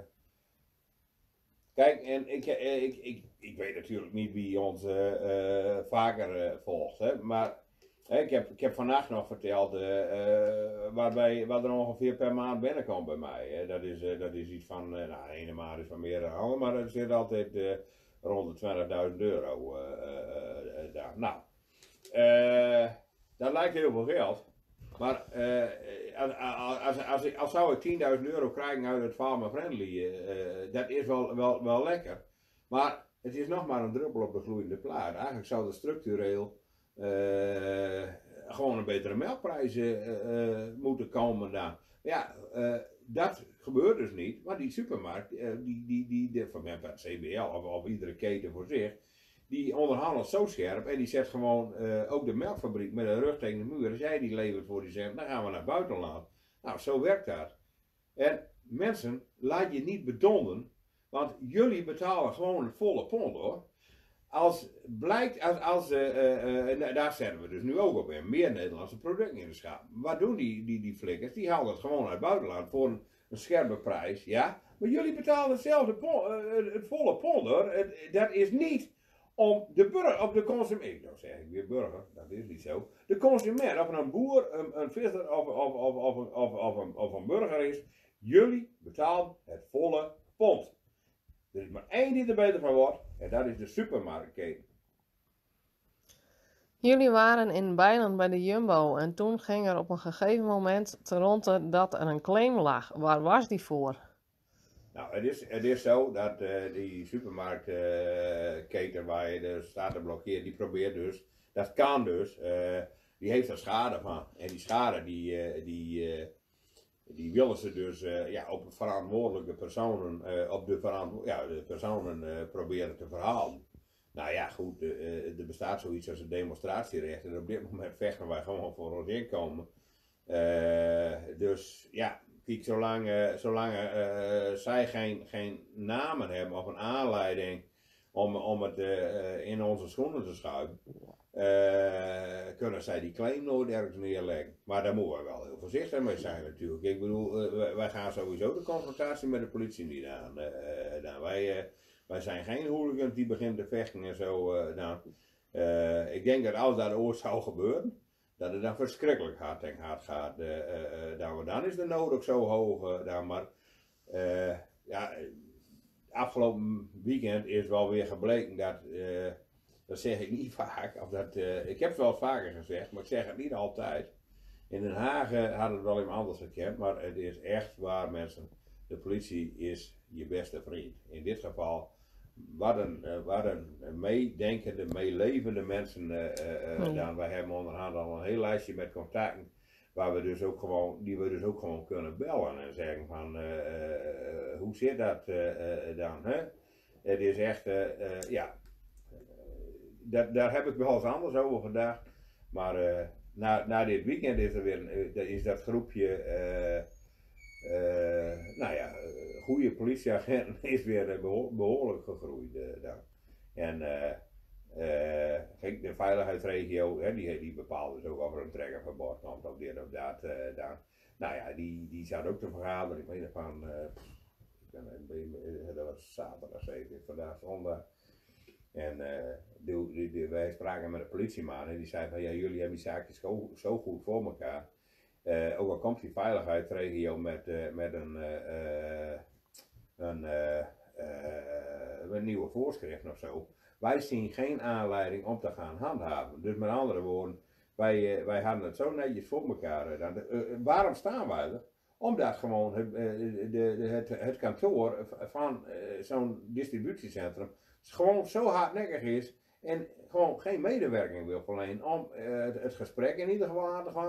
Kijk, en ik, ik, ik, ik weet natuurlijk niet wie ons uh, uh, vaker uh, volgt, hè, maar uh, ik, heb, ik heb vannacht nog verteld uh, uh, waarbij, wat er ongeveer per maand binnenkomt bij mij. Hè. Dat, is, uh, dat is iets van, uh, nou, de ene maand is van meer dan de andere, maar er zit altijd uh, rond de twintigduizend euro uh, uh, uh, daar. Nou, uh, dat lijkt heel veel geld. Maar uh, als, als, als, ik, als zou ik tienduizend euro krijgen uit het Farmer Friendly, uh, dat is wel, wel, wel lekker. Maar het is nog maar een druppel op de gloeiende plaat. Eigenlijk zou er structureel uh, gewoon een betere melkprijs uh, uh, moeten komen dan. Ja, uh, dat gebeurt dus niet. Maar die supermarkt, uh, die, die, die, die, van mij het C B L of, of iedere keten voor zich, die onderhandelt zo scherp en die zet gewoon uh, ook de melkfabriek met een rug tegen de muur. Als jij die levert voor die zegt, dan gaan we naar het buitenland. Nou, zo werkt dat. En mensen, laat je niet bedonderen, want jullie betalen gewoon het volle pond hoor. Als blijkt, als, als uh, uh, uh, daar zetten we dus nu ook op in, meer Nederlandse producten in de schaap. Wat doen die, die, die flikkers? Die halen het gewoon uit het buitenland voor een, een scherpe prijs, ja. Maar jullie betalen hetzelfde pond, uh, het volle pond hoor. Het, dat is niet om de burger, of de consument, nou zeg ik weer burger, dat is niet zo. De consument, of het een boer, een, een visser of, of, of, of, of, of, of, een, of een burger is, jullie betalen het volle pond. Er is maar één die er beter van wordt, en dat is de supermarktketen. Jullie waren in Bijland bij de Jumbo en toen ging er op een gegeven moment te ronde dat er een claim lag. Waar was die voor? Nou, het is, het is zo dat uh, die supermarktketen uh, waar je de staat te blokkeren, die probeert dus, dat kan dus, uh, die heeft er schade van. En die schade, die, uh, die, uh, die willen ze dus uh, ja, op verantwoordelijke personen, uh, op de, verantwo ja, de personen uh, proberen te verhalen. Nou ja, goed, uh, uh, er bestaat zoiets als een demonstratierecht en op dit moment vechten wij gewoon voor ons inkomen. Uh, dus ja. Kijk, zolang, uh, zolang uh, zij geen, geen namen hebben of een aanleiding om, om het uh, in onze schoenen te schuiven, uh, kunnen zij die claim nooit ergens neerleggen. Maar daar moeten we wel heel voorzichtig mee zijn natuurlijk. Ik bedoel, uh, wij gaan sowieso de confrontatie met de politie niet aan. Uh, nou, wij, uh, wij zijn geen hooligans die beginnen te vechten en zo. Uh, nou, uh, ik denk dat als dat ooit zou gebeuren, dat het dan verschrikkelijk hard en hard gaat. Uh, uh, uh, dan is de nood ook zo hoog. Uh, dan, maar uh, ja, afgelopen weekend is wel weer gebleken dat, uh, dat zeg ik niet vaak, of dat, uh, ik heb het wel vaker gezegd, maar ik zeg het niet altijd. In Den Haag uh, hadden het wel iemand anders gekend, maar het is echt waar mensen, de politie is je beste vriend. In dit geval, wat een, uh, wat een meedenkende, meelevende mensen uh, uh, Hmm. dan. Wij hebben onderhand al een heel lijstje met contacten waar we dus ook gewoon, die we dus ook gewoon kunnen bellen en zeggen van uh, uh, hoe zit dat uh, uh, dan? Hè? Het is echt, uh, uh, ja, dat, daar heb ik wel eens anders over gedacht, maar uh, na, na dit weekend is er weer een, uh, is dat groepje, uh, uh, nou ja, goede politieagenten is weer beho behoorlijk gegroeid uh, dan. En uh, uh, kijk, de veiligheidsregio, hè, die, die bepaalt dus ook of er een trekkerverbod komt of dit of dat uh, dan. Nou ja, die, die zat ook te vergaderen. Ik weet nog van, uh, ik ben, dat was zaterdag zeker, vandaag zondag. En uh, die, die, die, wij spraken met de politieman en die zei van ja, jullie hebben die zaakjes zo, zo goed voor elkaar. Uh, ook al komt die veiligheidsregio met, uh, met een, uh, een, uh, uh, een nieuwe voorschrift of zo. Wij zien geen aanleiding om te gaan handhaven. Dus met andere woorden, wij, uh, wij hadden het zo netjes voor elkaar. Uh, uh, waarom staan wij er? Omdat gewoon het, uh, de, de, het, het kantoor van uh, zo'n distributiecentrum gewoon zo hardnekkig is en gewoon geen medewerking wil verlenen om uh, het, het gesprek in ieder geval aan te gaan.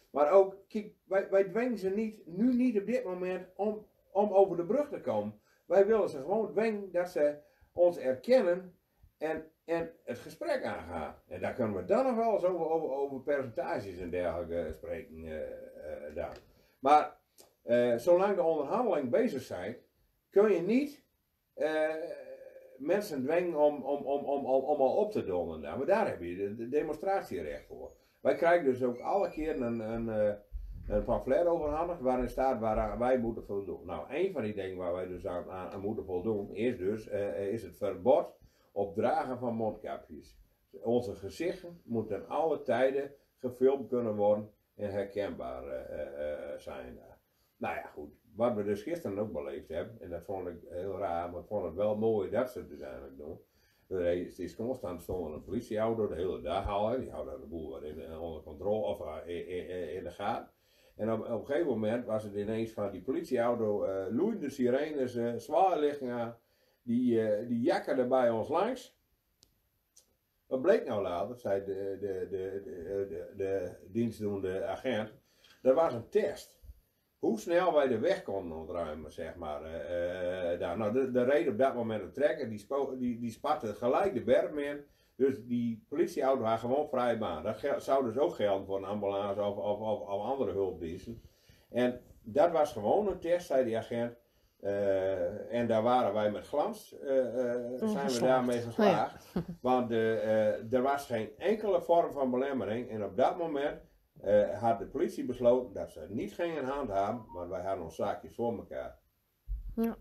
Maar ook, kijk, wij, wij dwingen ze niet, nu niet op dit moment om, om over de brug te komen. Wij willen ze gewoon dwingen dat ze ons erkennen en, en het gesprek aangaan. En daar kunnen we dan nog wel eens over, over, over percentages en dergelijke spreken. Uh, uh, daar. Maar uh, zolang de onderhandelingen bezig zijn, kun je niet uh, mensen dwingen om, om, om, om, om, om al op te donderen. Maar daar heb je de, de demonstratierecht voor. Wij krijgen dus ook alle keer een, een, een, een pamflet overhandigd waarin staat waar wij moeten voldoen. Nou, een van die dingen waar wij dus aan, aan moeten voldoen is dus uh, is het verbod op dragen van mondkapjes. Onze gezichten moeten alle tijden gefilmd kunnen worden en herkenbaar uh, uh, zijn. Nou ja, goed. Wat we dus gisteren ook beleefd hebben, en dat vond ik heel raar, maar ik vond het wel mooi dat ze het uiteindelijk doen. Er is constant stond een politieauto de hele dag al, die houden de boel in, onder controle of uh, in, in, in de gaten. En op, op een gegeven moment was het ineens van die politieauto, uh, loeiende sirenes, uh, zwaarlichten aan, die, uh, die jakkerde bij ons langs. Wat bleek nou later, zei de, de, de, de, de, de dienstdoende agent, dat was een test. Hoe snel wij de weg konden ontruimen, zeg maar. Uh, uh, daar. Nou, de, de reed op dat moment een trekker, die, spo, die, die spatte gelijk de berm in. Dus die politieauto had gewoon vrije baan. Dat gel, zou dus ook gelden voor een ambulance of, of, of, of andere hulpdiensten. En dat was gewoon een test, zei die agent. Uh, en daar waren wij met glans, uh, uh, zijn we daarmee geslaagd. Ja. Want uh, uh, er was geen enkele vorm van belemmering. En op dat moment uh, had de politie besloten dat ze het niet gingen handhaven. Maar wij hadden ons zaakjes voor elkaar. Ja.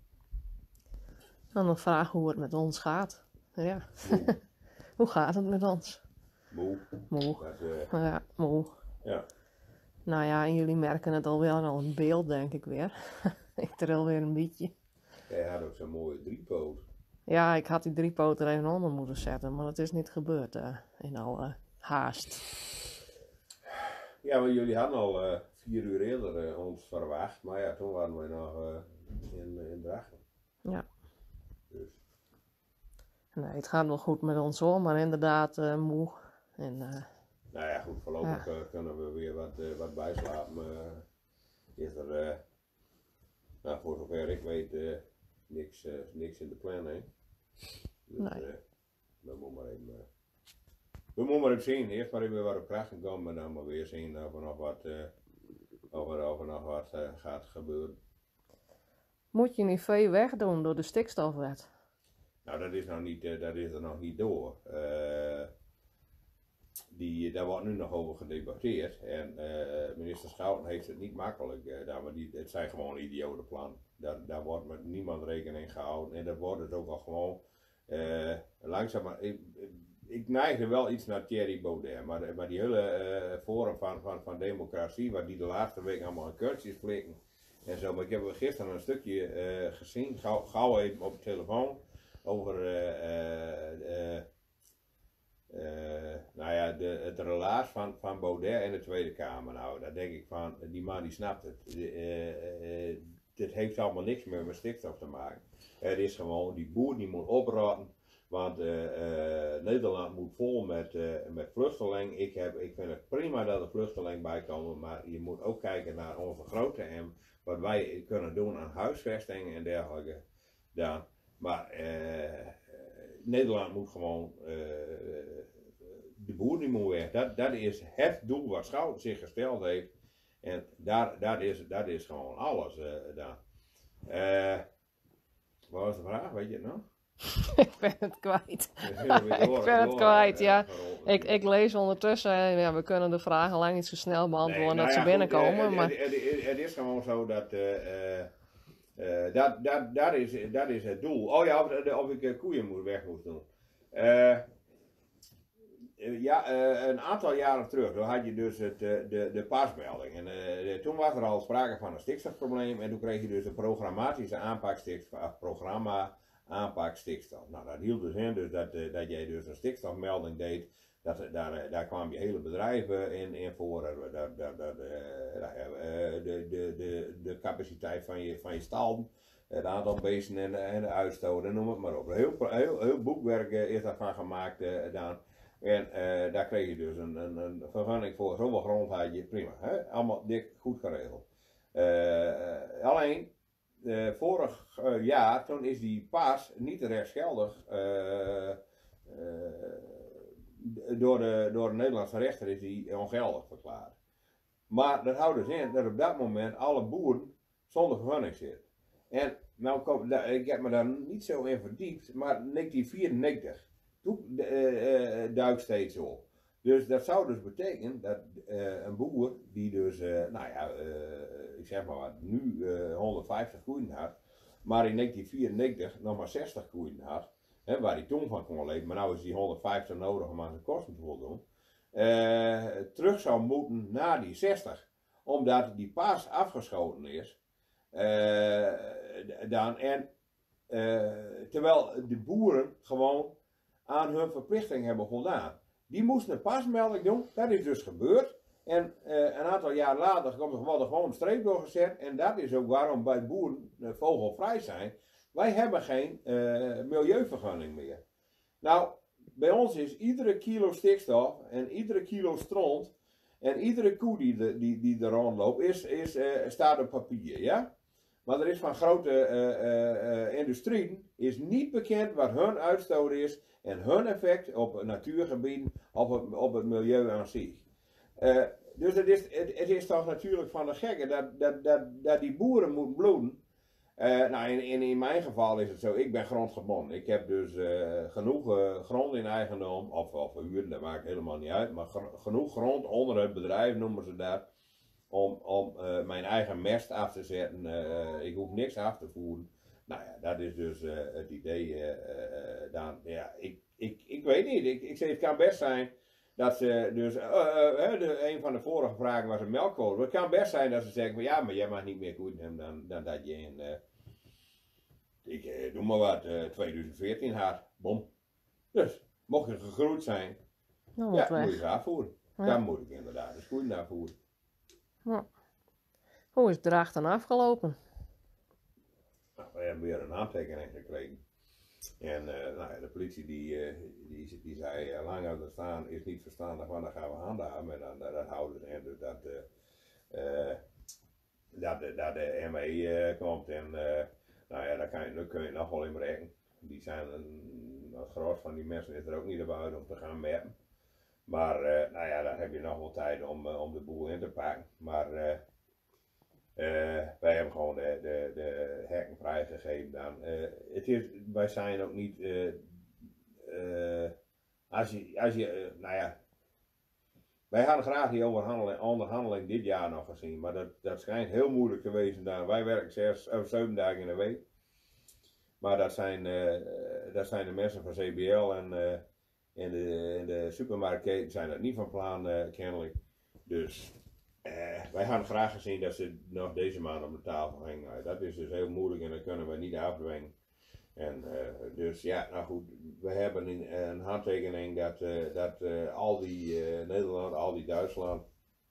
Dan nog vragen hoe het met ons gaat. Ja. Hoe gaat het met ons? Moe. Moe. Dat, uh, ja, moe. Ja. Nou ja, en jullie merken het alweer al in beeld, denk ik weer. Ik tril weer een beetje. Jij had ook zo'n mooie driepoot. Ja, ik had die driepoot er even onder moeten zetten, maar dat is niet gebeurd uh, in alle haast. Ja, maar jullie hadden al uh, vier uur eerder uh, ons verwacht, maar ja, toen waren we nog uh, in, in Drachten. Ja. Dus. Nee, het gaat wel goed met ons hoor, maar inderdaad uh, moe. En, uh, nou ja, goed, voorlopig ja. uh, kunnen we weer wat, uh, wat bijslapen. Uh, is er, uh, nou, voor zover ik weet, uh, niks, uh, niks in de planning. Dus, nee. Uh, we moeten maar even, uh, we moeten maar even zien. Eerst maar even wat op kracht komen en dan maar weer zien of er nog wat, uh, of er, of er nog wat uh, gaat gebeuren. Moet je niet veel wegdoen door de stikstofwet? Nou, dat is, nou niet, uh, dat is er nog niet door. Uh, die, daar wordt nu nog over gedebatteerd. En uh, minister Schouten heeft het niet makkelijk. Uh, daar, maar die, het zijn gewoon idiote plannen. Daar, daar wordt met niemand rekening gehouden. En dat wordt het ook al gewoon uh, langzaam. Maar ik, ik neig er wel iets naar Thierry Baudet. Maar, maar die hele uh, forum van, van, van democratie, waar die de laatste week allemaal aan kunstjes flikken. En zo. Maar ik heb gisteren een stukje uh, gezien. Gauw, gauw even op de telefoon. Over uh, uh, uh, uh, nou ja, de, het relaas van, van Baudet en de Tweede Kamer. Nou, daar denk ik van, die man die snapt het. Uh, uh, dit heeft allemaal niks meer met stikstof te maken. Het is gewoon, die boer die moet oprotten. Want uh, uh, Nederland moet vol met, uh, met vluchtelingen. Ik, heb, ik vind het prima dat er vluchtelingen bij komen. Maar je moet ook kijken naar onze grootte en wat wij kunnen doen aan huisvesting en dergelijke. Dan. Maar uh, Nederland moet gewoon, uh, de boer die moet weg. Dat, dat is het doel wat Schouten zich gesteld heeft. En daar, dat, is, dat is gewoon alles. Uh, dan. Uh, wat was de vraag, weet je het nog? Ik ben het kwijt. Ik ben het kwijt, ja. Ik, ik lees ondertussen, ja, we kunnen de vragen lang niet zo snel beantwoorden nee, nou dat ja, ze binnenkomen. Goed, maar... het, het, het, het is gewoon zo dat... Uh, uh, Uh, dat, dat, dat, is, dat is het doel. Oh ja, of, of ik uh, koeien moet, weg moest doen. Uh, uh, ja, uh, een aantal jaren terug, toen had je dus het, uh, de, de pasmelding. En uh, de, toen was er al sprake van een stikstofprobleem. En toen kreeg je dus een programmatische aanpak stikstof, programma aanpak stikstof. Nou, dat hield dus in dus dat, uh, dat jij dus een stikstofmelding deed. Dat, daar, daar kwamen je hele bedrijven in, in voor. Dat, dat, dat, uh, de, de, de, de capaciteit van je, van je stal, het aantal beesten en, en de uitstoot, en noem het maar op. Heel, heel, heel boekwerk is daarvan gemaakt uh, dan. En uh, daar kreeg je dus een, een, een vergunning voor. Zoveel grond had je, prima. Hè? Allemaal dik goed geregeld. Uh, alleen, uh, vorig uh, jaar, toen is die paas niet rechtsgeldig. Uh, uh, door, de, door de Nederlandse rechter is die ongeldig verklaard. Maar dat houdt dus in dat op dat moment alle boeren zonder vergunning zitten. En nou kom, ik heb me daar niet zo in verdiept, maar negentien vierennegentig, toen uh, uh, duikt steeds op. Dus dat zou dus betekenen dat uh, een boer die dus, uh, nou ja, uh, ik zeg maar wat, nu uh, honderdvijftig koeien had, maar in negentien vierennegentig nog maar zestig koeien had, hè, waar hij toen van kon leven, maar nu is die honderdvijftig nodig om aan zijn kosten te voldoen, uh, terug zou moeten naar die zestig, omdat die paas afgeschoten is. Uh, dan, en, uh, terwijl de boeren gewoon aan hun verplichting hebben voldaan. Die moesten een pasmelding doen, dat is dus gebeurd. En uh, een aantal jaar later komt er gewoon, gewoon een streep doorgezet. En dat is ook waarom bij boeren uh, vogelvrij zijn. Wij hebben geen uh, milieuvergunning meer. Nou, bij ons is iedere kilo stikstof en iedere kilo stront en iedere koe die, de, die, die er rondloopt, is, is, uh, staat op papier, ja? Maar er is van grote uh, uh, uh, industrie is niet bekend wat hun uitstoot is en hun effect op het natuurgebied, op het, op het milieu aan zich. Uh, dus het is, het, het is toch natuurlijk van de gekke dat, dat, dat, dat die boeren moeten bloeden. Uh, nou, in, in, in mijn geval is het zo, ik ben grondgebonden. Ik heb dus uh, genoeg uh, grond in eigendom, of, of verhuurd, dat maakt helemaal niet uit, maar gro- genoeg grond onder het bedrijf noemen ze dat. Om, om uh, mijn eigen mest af te zetten. Uh, ik hoef niks af te voeren. Nou ja, dat is dus uh, het idee. Uh, uh, dan, ja, ik, ik, ik weet niet. Ik, ik zeg, het kan best zijn dat ze dus. Uh, uh, de, een van de vorige vragen was een melkquote. Het kan best zijn dat ze zeggen: van, ja, maar jij mag niet meer koeien hebben dan, dan dat je in. Uh, ik uh, noem maar wat, uh, tweeduizend veertien had. Bom. Dus, mocht je gegroeid zijn, Nou, ja, weg. moet je ze afvoeren. Ja. Dan moet ik inderdaad de koeien afvoeren. Ja. Hoe is het dracht dan afgelopen? Nou, we hebben weer een handtekening gekregen. En uh, nou ja, de politie die, uh, die, die zei, uh, lang aan het staan is niet verstandig, want dan gaan we handhaven. En dan uh, dat houden ze. En dus dat, uh, uh, dat, uh, dat de M E uh, komt. En uh, nou ja, daar kan je, daar kun je nog wel in berekenen. Die zijn, een, het gros van die mensen is er ook niet bij om te gaan mappen. Maar uh, nou ja, dan heb je nog wel tijd om, uh, om de boel in te pakken. Maar uh, uh, wij hebben gewoon de, de, de hekken vrijgegeven dan. Uh, het is, wij zijn ook niet, uh, uh, als je, als je uh, nou ja, wij hadden graag die onderhandeling, onderhandeling dit jaar nog gezien. Maar dat, dat schijnt heel moeilijk te wezen dan. Wij werken zes of zeven dagen in de week. Maar dat zijn, uh, dat zijn de mensen van C B L en... Uh, In de, in de supermarktketen zijn dat niet van plan, uh, kennelijk. Dus uh, wij hadden graag gezien dat ze nog deze maand op de tafel gingen. Uh, dat is dus heel moeilijk en dat kunnen we niet afdwingen. En uh, dus ja, nou goed, we hebben een, een handtekening dat, uh, dat uh, al die uh, Nederland, al die Duitsland,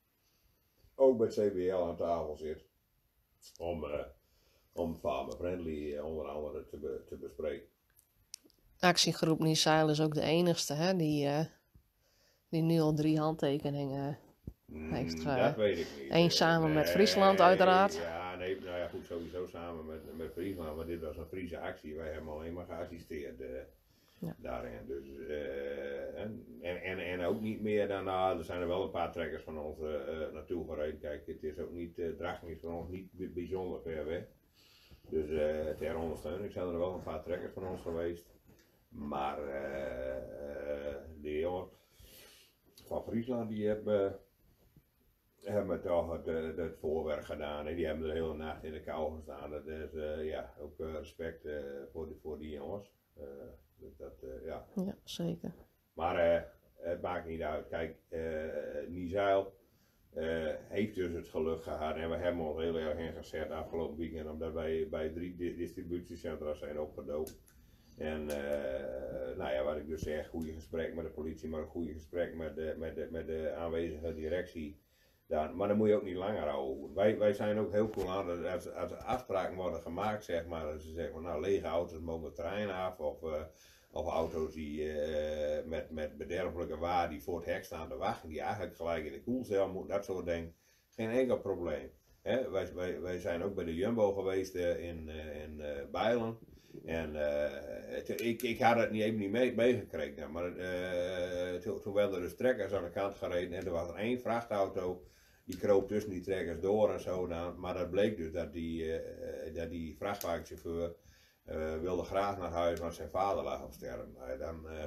ook bij C B L aan tafel zit. Om, uh, om farmer friendly uh, onder andere te, be, te bespreken. Actiegroep Niceil is ook de enigste hè, die, uh, die nu al drie handtekeningen Mm, heeft ge... dat weet ik niet. Eén samen met Nee, Friesland uiteraard. Ja, nee, nou ja, goed, sowieso samen met, met Friesland, maar dit was een Friese actie. Wij hebben alleen maar geassisteerd uh, Ja. daarin. Dus, uh, en, en, en ook niet meer dan, nou, er zijn er wel een paar trekkers van ons uh, naartoe gereden. Kijk, het is ook niet, uh, Drachten is voor ons niet bijzonder ver weg. Dus uh, ter ondersteuning zijn er wel een paar trekkers van ons geweest. Maar uh, uh, die jongen van Friesland, die hebben, hebben toch het, het, het voorwerk gedaan. En die hebben de hele nacht in de kou gestaan. Dat is uh, ja, ook uh, respect uh, voor, die, voor die jongens. Uh, dus dat, uh, ja. Ja, zeker. Maar uh, het maakt niet uit. Kijk, uh, Niceil uh, heeft dus het geluk gehad. En we hebben ons heel erg ingezet afgelopen weekend. Omdat wij bij drie distributiecentra zijn opgedoken. En uh, nou ja, wat ik dus zeg, goede gesprek met de politie, maar een goede gesprek met de, met de, met de aanwezige directie. Dan, maar dan moet je ook niet langer houden. Wij, wij zijn ook heel cool aan dat als, als er afspraken worden gemaakt, zeg maar, dat ze zeggen van nou lege auto's mogen het terrein af of, uh, of auto's die uh, met, met bederfelijke waar die voor het hek staan te wachten, die eigenlijk gelijk in de koelcel moeten, dat soort dingen. Geen enkel probleem. Hè? Wij, wij, wij zijn ook bij de Jumbo geweest uh, in, uh, in uh, Bijlen. En uh, het, ik, ik had het niet even niet mee, meegekregen, maar uh, toen, toen werden er dus trekkers aan de kant gereden en er was er één vrachtauto die kroop tussen die trekkers door en zo. Dan, maar dat bleek dus dat die, uh, dat die vrachtwagenchauffeur uh, wilde graag naar huis, want zijn vader lag op sterven. Uh, dan uh,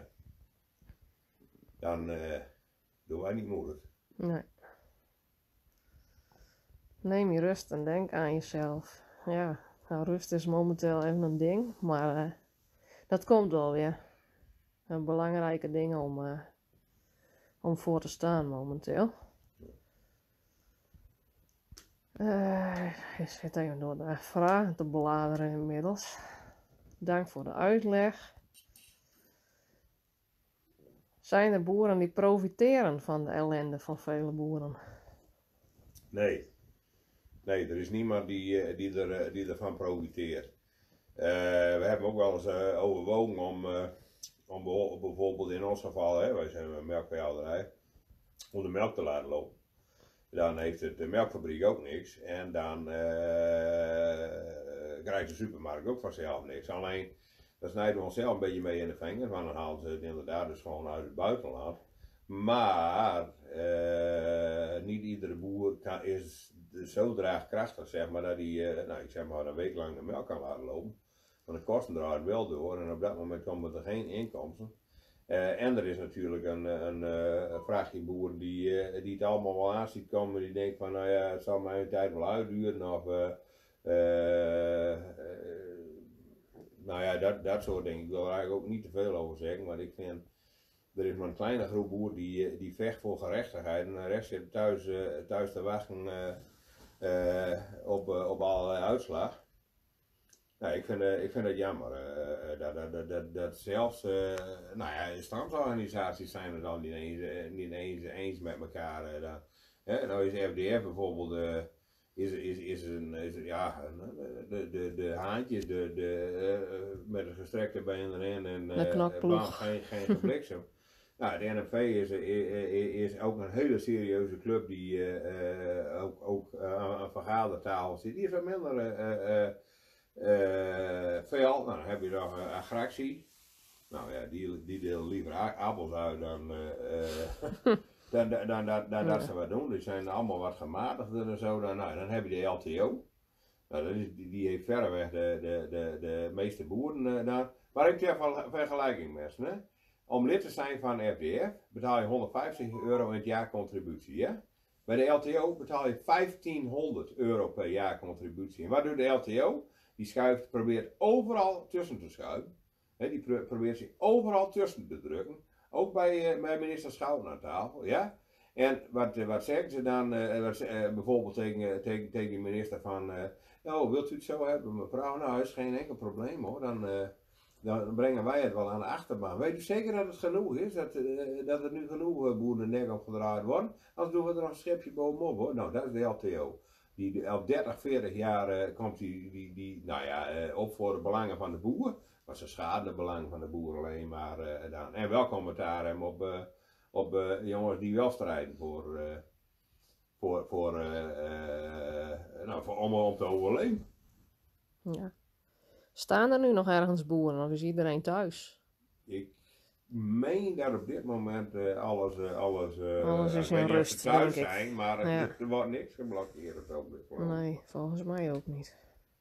dan uh, doen wij niet moeilijk. Nee. Neem je rust en denk aan jezelf. Ja, nou, rust is momenteel even een ding, maar uh, dat komt wel weer. Een belangrijke dingen om, uh, om voor te staan momenteel. Uh, je zit even door de vragen te bladeren inmiddels. Dank voor de uitleg. Zijn er boeren die profiteren van de ellende van vele boeren? Nee. Nee, er is niemand die, die, er, die ervan profiteert. Uh, we hebben ook wel eens uh, overwogen om, uh, om bijvoorbeeld in ons geval, hè, wij zijn een melkveehouderij, om de melk te laten lopen. Dan heeft het de melkfabriek ook niks en dan uh, krijgt de supermarkt ook vanzelf niks. Alleen, daar snijden we onszelf een beetje mee in de vingers, want dan halen ze het inderdaad dus gewoon uit het buitenland. Maar uh, niet iedere boer kan, is zo draagkrachtig, zeg maar, dat hij, uh, nou, ik zeg maar, een week lang de melk kan laten lopen. Want de kosten draaien wel door en op dat moment komen er geen inkomsten. Uh, en er is natuurlijk een, een, een vraagje boeren die, uh, die het allemaal wel aan ziet komen, die denkt van, nou ja, het zal mij een tijd wel uitduren of, uh, uh, uh, nou ja, dat, dat soort dingen. Ik wil er eigenlijk ook niet te veel over zeggen, maar ik vind, er is maar een kleine groep boeren die, die vecht voor gerechtigheid en de rest zit thuis, uh, thuis te wachten uh, uh, op, uh, op allerlei uitslag. Nou, ik, vind, uh, ik vind het jammer uh, dat, dat, dat, dat, dat zelfs, uh, nou ja, de standsorganisaties zijn het dan niet eens, uh, niet eens, eens met elkaar. Uh, dat, hè? Nou is F D F bijvoorbeeld, uh, is, is, is, een, is ja, de, de, de haantjes de, de, uh, met een gestrekte been erin en uh, geen, geen gebliksem. Nou, de N F V is, is, is ook een hele serieuze club die uh, ook, ook uh, aan vergadertafel zit. Die is wat minder uh, uh, uh, veel. Nou, dan heb je nog uh, agractie. Nou ja, die, die delen liever appels uit dan, uh, uh, dan, dan, dan, dan, dan dat ze wat doen. Die zijn allemaal wat gematigder en zo. Dan, nou, dan heb je de L T O. Nou, dat is, die, die heeft verreweg de, de, de, de meeste boeren uh, daar. Maar ik heb ter vergelijking met hè. Om lid te zijn van F D F betaal je honderdvijftig euro in het jaar contributie. Ja? Bij de L T O betaal je vijftienhonderd euro per jaar contributie. En wat doet de L T O? Die schuift, probeert overal tussen te schuiven. He, die pro probeert zich overal tussen te drukken. Ook bij, uh, bij minister Schouten aan tafel. Ja? En wat, uh, wat zeggen ze dan uh, wat, uh, bijvoorbeeld tegen, uh, tegen, tegen die minister van... Uh, nou, wilt u het zo hebben mevrouw? Nou, dat is geen enkel probleem hoor. Dan... Uh, Dan brengen wij het wel aan de achterbaan. Weet u zeker dat het genoeg is? Dat, uh, dat er nu genoeg uh, boeren nek opgedraaid worden? Anders doen we er nog een schepje bovenop hoor. Nou, dat is de L T O. Die, al dertig, veertig jaar uh, komt die, die, die nou ja, uh, op voor de belangen van de boer. Maar ze schaden de belangen van de boer alleen maar uh, dan. En wel commentaar hem op, uh, op uh, jongens die wel strijden voor, uh, voor, voor, uh, uh, nou, voor om, om te overleven. Ja. Staan er nu nog ergens boeren of is iedereen thuis? Ik meen dat op dit moment uh, alles, uh, alles, uh, alles is in rust, thuis denk zijn, ik. maar het, Ja. er wordt niks geblokkeerd of zo. Nee, volgens mij ook niet.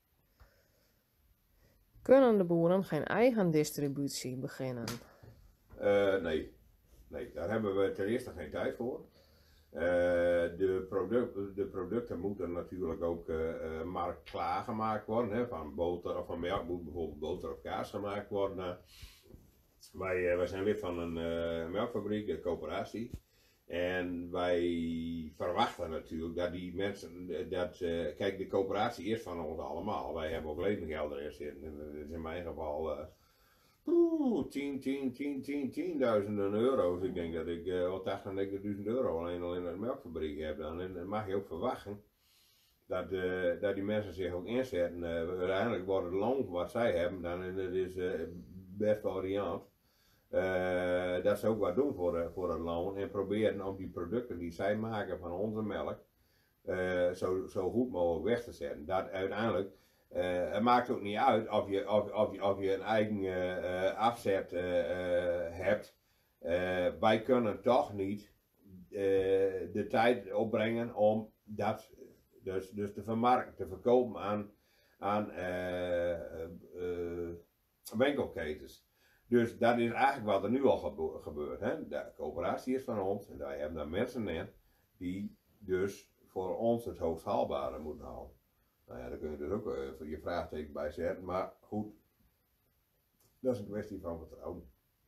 Kunnen de boeren geen eigen distributie beginnen? Uh, nee. nee, daar hebben we ten eerste geen tijd voor. Uh, de, product, de producten moeten natuurlijk ook uh, uh, marktklaar gemaakt worden. Hè. Van boter of van melk moet bijvoorbeeld boter of kaas gemaakt worden. Uh, wij, uh, wij zijn lid van een uh, melkfabriek, een coöperatie. En wij verwachten natuurlijk dat die mensen, dat, uh, kijk de coöperatie is van ons allemaal. Wij hebben ook levengeld erin zitten. Dat is in mijn geval... Uh, Oeh, tien, tien, tien, tien, tienduizenden euro's. Ik denk dat ik uh, wel tachtig, negentigduizend euro alleen al in een melkfabriek heb. Dan. En dan mag je ook verwachten dat, uh, dat die mensen zich ook inzetten. Uh, uiteindelijk wordt het loon wat zij hebben, dan en dat is uh, best wel riant. Uh, dat ze ook wat doen voor, uh, voor het loon en proberen om die producten die zij maken van onze melk uh, zo, zo goed mogelijk weg te zetten. Dat uiteindelijk, uh, het maakt ook niet uit of je, of, of je, of je een eigen uh, afzet uh, uh, hebt. Uh, wij kunnen toch niet uh, de tijd opbrengen om dat dus, dus te vermarkten, te verkopen aan, aan uh, uh, winkelketens. Dus dat is eigenlijk wat er nu al gebe gebeurt. Hè? De coöperatie is van ons en wij hebben daar mensen in die dus voor ons het hoogst haalbare moeten halen. Nou ja, daar kun je dus ook uh, je vraagteken bij zetten, maar goed, dat is een kwestie van vertrouwen.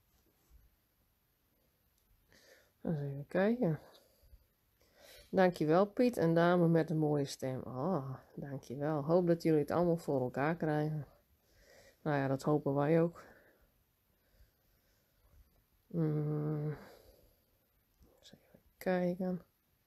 Even kijken. Dankjewel Piet en dame met een mooie stem. Oh, dankjewel. Hoop dat jullie het allemaal voor elkaar krijgen. Nou ja, dat hopen wij ook. Hmm. Eens even kijken. Een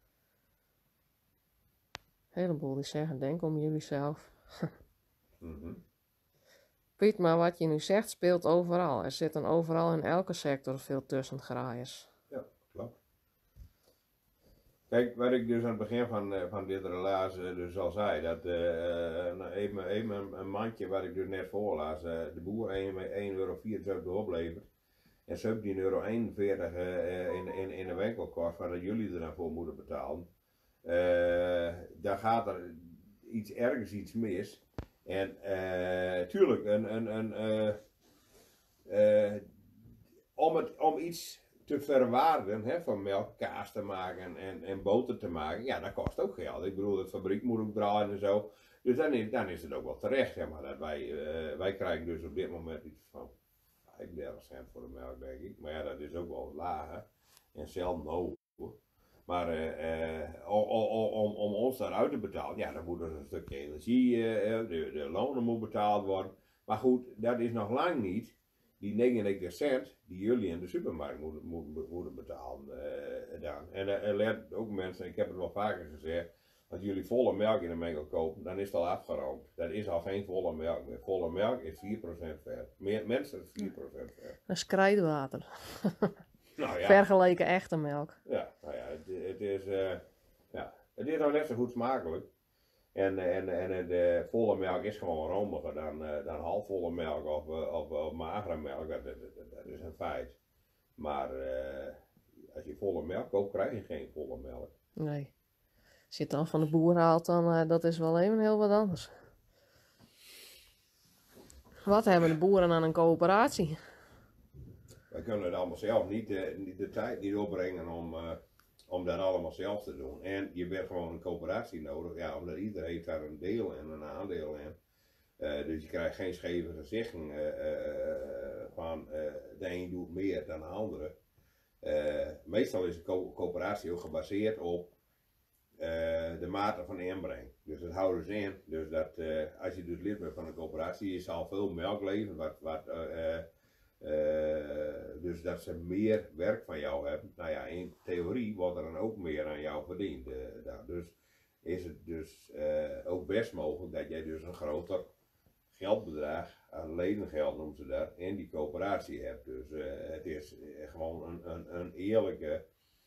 heleboel die zeggen, denk om jullie zelf. mm-hmm. Piet, maar wat je nu zegt speelt overal. Er zitten overal in elke sector veel tussengraaiers. Ja, klopt. Kijk, wat ik dus aan het begin van, uh, van dit relaas uh, dus al zei, dat uh, even, even een, een mandje wat ik dus net voorlas, uh, de boer één euro vierenzestig oplevert en zeventien euro eenenveertig uh, in, in, in de winkelkost, waar jullie er dan voor moeten betalen, uh, daar gaat er iets ergens iets mis. En uh, tuurlijk, een, een, een, uh, uh, om, het, om iets te verwaarden, hè, van melk, kaas te maken en, en boter te maken, ja, dat kost ook geld. Ik bedoel, de fabriek moet ook draaien en zo. Dus dan is, dan is het ook wel terecht, zeg maar, dat wij, uh, wij krijgen dus op dit moment iets van vijfendertig cent voor de melk, denk ik. Maar ja, dat is ook wel lager en zelden hoog. Maar uh, uh, om, om, om ons daaruit te betalen, ja, dan moet er een stukje energie, uh, de, de lonen moet betaald worden. Maar goed, dat is nog lang niet die negenennegentig cent die jullie in de supermarkt moeten, moeten, moeten betalen. Uh, dan. En er uh, let ook mensen, ik heb het wel vaker gezegd, als jullie volle melk in de winkel kopen, dan is het al afgeroomd. Dat is al geen volle melk meer. Volle melk is vier procent vet. Meer mensen vier procent vet. Dat is krijtwater. Nou ja. Vergeleken echte melk. Ja, nou ja, het, het is, uh, ja, het is nou net zo goed smakelijk. En, en, en de uh, volle melk is gewoon romiger dan, uh, dan halfvolle melk of, uh, of, of magere melk. Dat, dat, dat, dat is een feit. Maar uh, als je volle melk koopt, krijg je geen volle melk. Nee. Als je het dan van de boer haalt, dan uh, dat is wel even heel wat anders. Wat hebben de boeren aan een coöperatie? Wij kunnen het allemaal zelf niet, de, niet de tijd niet opbrengen om, uh, om dat allemaal zelf te doen. En je bent gewoon een coöperatie nodig, ja, omdat iedereen heeft daar een deel in, een aandeel in. Uh, dus je krijgt geen scheve gezichten uh, uh, van uh, de een doet meer dan de andere. Uh, meestal is een co coöperatie ook gebaseerd op uh, de mate van inbreng. Dus dat houdt dus in, dus dat uh, als je dus lid bent van een coöperatie, je zal veel melk leveren, wat, wat uh, Uh, dus dat ze meer werk van jou hebben. Nou ja, in theorie wordt er dan ook meer aan jou verdiend. Uh, daar. Dus is het dus uh, ook best mogelijk dat jij dus een groter geldbedrag, aan lenengeld noemen ze dat, in die coöperatie hebt. Dus uh, het is gewoon een, een, een eerlijke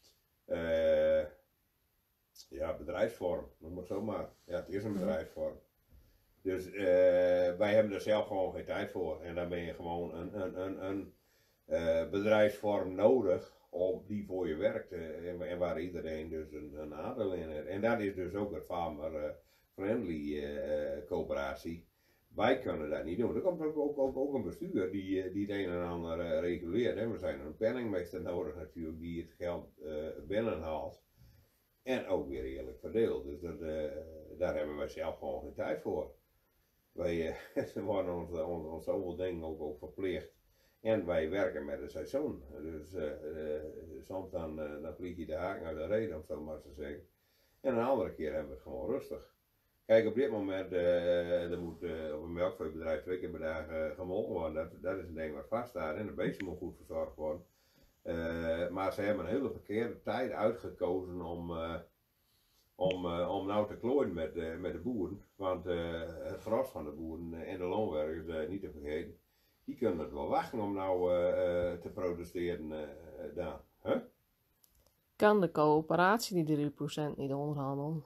uh, ja, bedrijfsvorm, noem het zo maar. Ja, het is een bedrijfsvorm. Dus uh, wij hebben er zelf gewoon geen tijd voor. En dan ben je gewoon een, een, een, een uh, bedrijfsvorm nodig om die voor je werkt. Uh, en, en waar iedereen dus een, een aandeel in heeft. En dat is dus ook het farmer uh, friendly uh, coöperatie. Wij kunnen dat niet doen. Er komt ook, ook, ook, ook een bestuur die, die het een en ander uh, reguleert. Hè. We zijn een penningmeester nodig natuurlijk die het geld uh, binnenhaalt. En ook weer eerlijk verdeelt. Dus dat, uh, daar hebben wij zelf gewoon geen tijd voor. Wij uh, worden ons, ons, ons zoveel dingen ook, ook verplicht. En wij werken met een seizoen. Dus uh, uh, soms dan, uh, dan vlieg je de haak naar de reden, om zo maar te zeggen. En een andere keer hebben we het gewoon rustig. Kijk, op dit moment uh, er moet uh, op een melkveebedrijf twee keer per dag uh, gemolken worden. Dat, dat is een ding wat vaststaat en de beesten moet goed verzorgd worden. Uh, maar ze hebben een hele verkeerde tijd uitgekozen om... Uh, Om, uh, om nou te klooien met, uh, met de boeren, want uh, het gros van de boeren uh, en de loonwerkers, uh, niet te vergeten, die kunnen het wel wachten om nou uh, uh, te protesteren uh, daar. Huh? Kan de coöperatie die drie procent niet onderhandelen?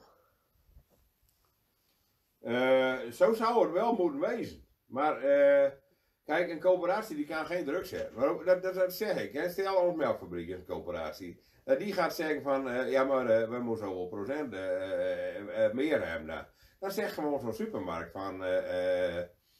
Uh, zo zou het wel moeten wezen. Maar uh, kijk, een coöperatie die kan geen druk zetten. Maar dat, dat, dat zeg ik. Hè. Stel een melkfabriek is een coöperatie. Uh, die gaat zeggen van, uh, ja maar uh, we moeten zoveel procent uh, uh, uh, meer hebben. Nou, dan zegt gewoon zo'n supermarkt van, uh, uh,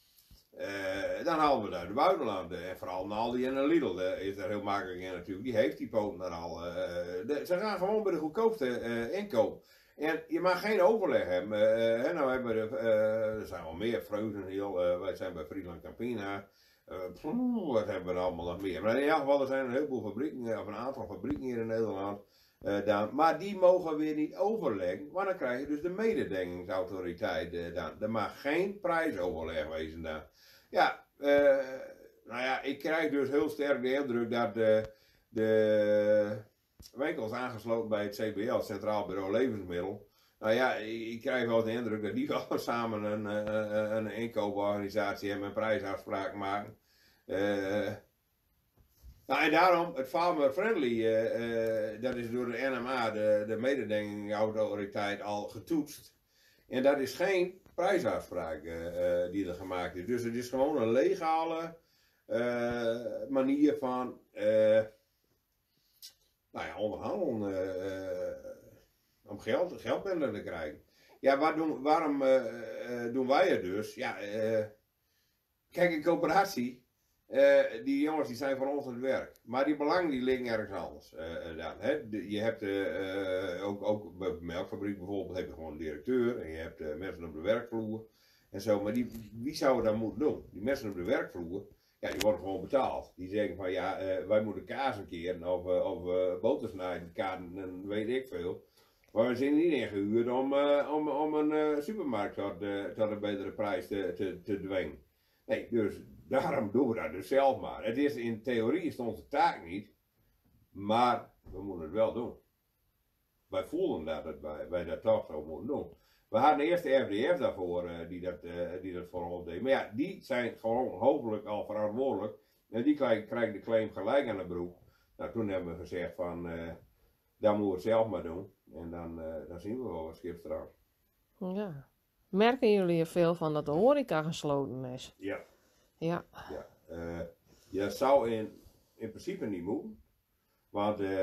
uh, dan halen we naar de buitenlanden. En vooral Aldi en Lidl uh, is daar heel makkelijk in natuurlijk. Die heeft die poten er al. Uh, de, ze gaan gewoon bij de goedkoopste uh, inkoop. En je mag geen overleg hebben. Uh, nou hebben we, uh, er zijn wel meer, Freudenhiel, uh, wij zijn bij Friesland Campina. Uh, wat hebben we allemaal nog meer? Maar in ieder geval, er zijn een heleboel fabrieken, of een aantal fabrieken hier in Nederland. Uh, dan, maar die mogen weer niet overleggen, want dan krijg je dus de mededingingsautoriteit. Uh, dan. Er mag geen prijsoverleg wezen dan. Ja, uh, nou ja, ik krijg dus heel sterk de indruk dat de, de winkels aangesloten bij het C B L, Centraal Bureau Levensmiddel. Nou ja, ik krijg wel de indruk dat die wel samen een, een, een inkooporganisatie hebben en prijsafspraak maken. Uh, nou en daarom, het Farmer Friendly, uh, uh, dat is door de N M A, de, de mededingingsautoriteit, al getoetst. En dat is geen prijsafspraak uh, uh, die er gemaakt is. Dus het is gewoon een legale uh, manier van uh, nou ja, onderhandelen. Uh, Om geld, geldmiddelen te krijgen. Ja, waar doen, waarom uh, uh, doen wij het dus? Ja, uh, kijk, een coöperatie, uh, die jongens die zijn voor ons aan het werk. Maar die belangen die liggen ergens anders. Uh, dan, hè? De, je hebt uh, ook, ook bij de melkfabriek bijvoorbeeld, heb je gewoon een directeur. En je hebt uh, mensen op de werkvloer. En zo, maar die, wie zou dat moeten doen? Die mensen op de werkvloer, ja, die worden gewoon betaald. Die zeggen van, ja, uh, wij moeten kaas een keer, of, uh, of uh, boter snijden, kaarten, en weet ik veel. Maar we zijn niet ingehuurd om, uh, om, om een uh, supermarkt tot, uh, tot een betere prijs te, te, te dwingen. Nee, dus daarom doen we dat dus zelf maar. Het is, in theorie is het onze taak niet, maar we moeten het wel doen. Wij voelen dat het, wij, wij dat toch zo moeten doen. We hadden eerst de R D F daarvoor uh, die, dat, uh, die dat voor ons deed. Maar ja, die zijn gewoon hopelijk al verantwoordelijk. En die krijgen de claim gelijk aan de broek. Nou, toen hebben we gezegd van, uh, dat moeten we het zelf maar doen. En dan, uh, dan zien we wel wat schip eraan. Ja. Merken jullie er veel van dat de horeca gesloten is? Ja. Ja. Ja, uh, ja dat zou in, in principe niet moeten. Want uh,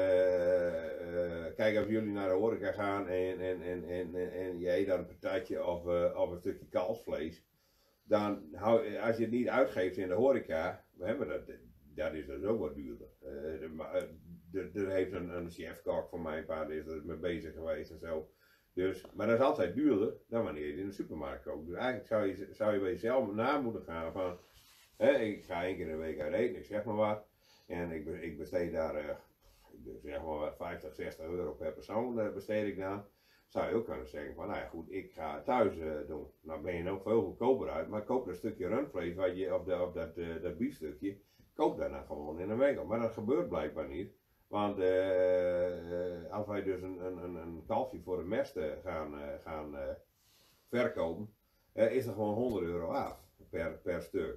uh, kijk, als jullie naar de horeca gaan en, en, en, en, en, en je eet dan een patatje of, uh, of een stukje kalfsvlees. Dan hou, als je het niet uitgeeft in de horeca, we hebben dat, dat is dus ook wat duurder. Uh, er heeft een, een chef-kok van mijn part is er mee bezig geweest en zo. Dus, maar dat is altijd duurder dan wanneer je het in de supermarkt koopt. Dus eigenlijk zou je, zou je bij jezelf na moeten gaan van, hè, ik ga één keer in de week uit eten, ik zeg maar wat. En ik, ik besteed daar, uh, ik zeg maar vijftig, zestig euro per persoon uh, besteed ik dan. Zou je ook kunnen zeggen van, nou ja goed, ik ga thuis uh, doen. Nou ben je ook veel goedkoper uit, maar koop dat stukje rundvlees wat je, of, de, of dat, uh, dat biefstukje, koop dat dan gewoon in een winkel. Maar dat gebeurt blijkbaar niet. Want uh, als wij dus een, een, een kalfje voor de mest uh, gaan, uh, gaan uh, verkopen, uh, is er gewoon honderd euro af per, per stuk.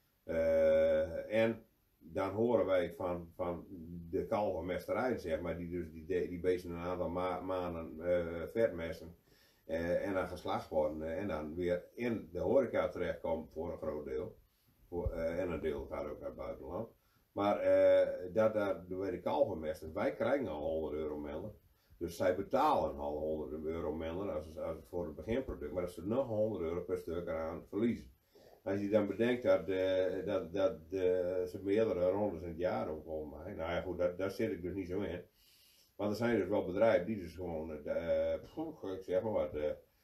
Uh, en dan horen wij van, van de kalvermesterij, zeg maar, die dus die, die beesten een aantal ma maanden uh, vetmesten uh, en dan geslacht worden uh, en dan weer in de horeca terechtkomen voor een groot deel. Voor, uh, en een deel gaat ook naar het buitenland. Maar uh, dat daar door de kalvermesters, wij krijgen al honderd euro melden. Dus zij betalen al honderd euro melden als, als voor het beginproduct. Maar dat ze nog honderd euro per stuk eraan verliezen. Als je dan bedenkt dat, uh, dat, dat uh, ze meerdere rondes in het jaar opkomen. Nou ja goed, dat, daar zit ik dus niet zo in. Want er zijn dus wel bedrijven die dus gewoon, uh, ik zeg maar wat,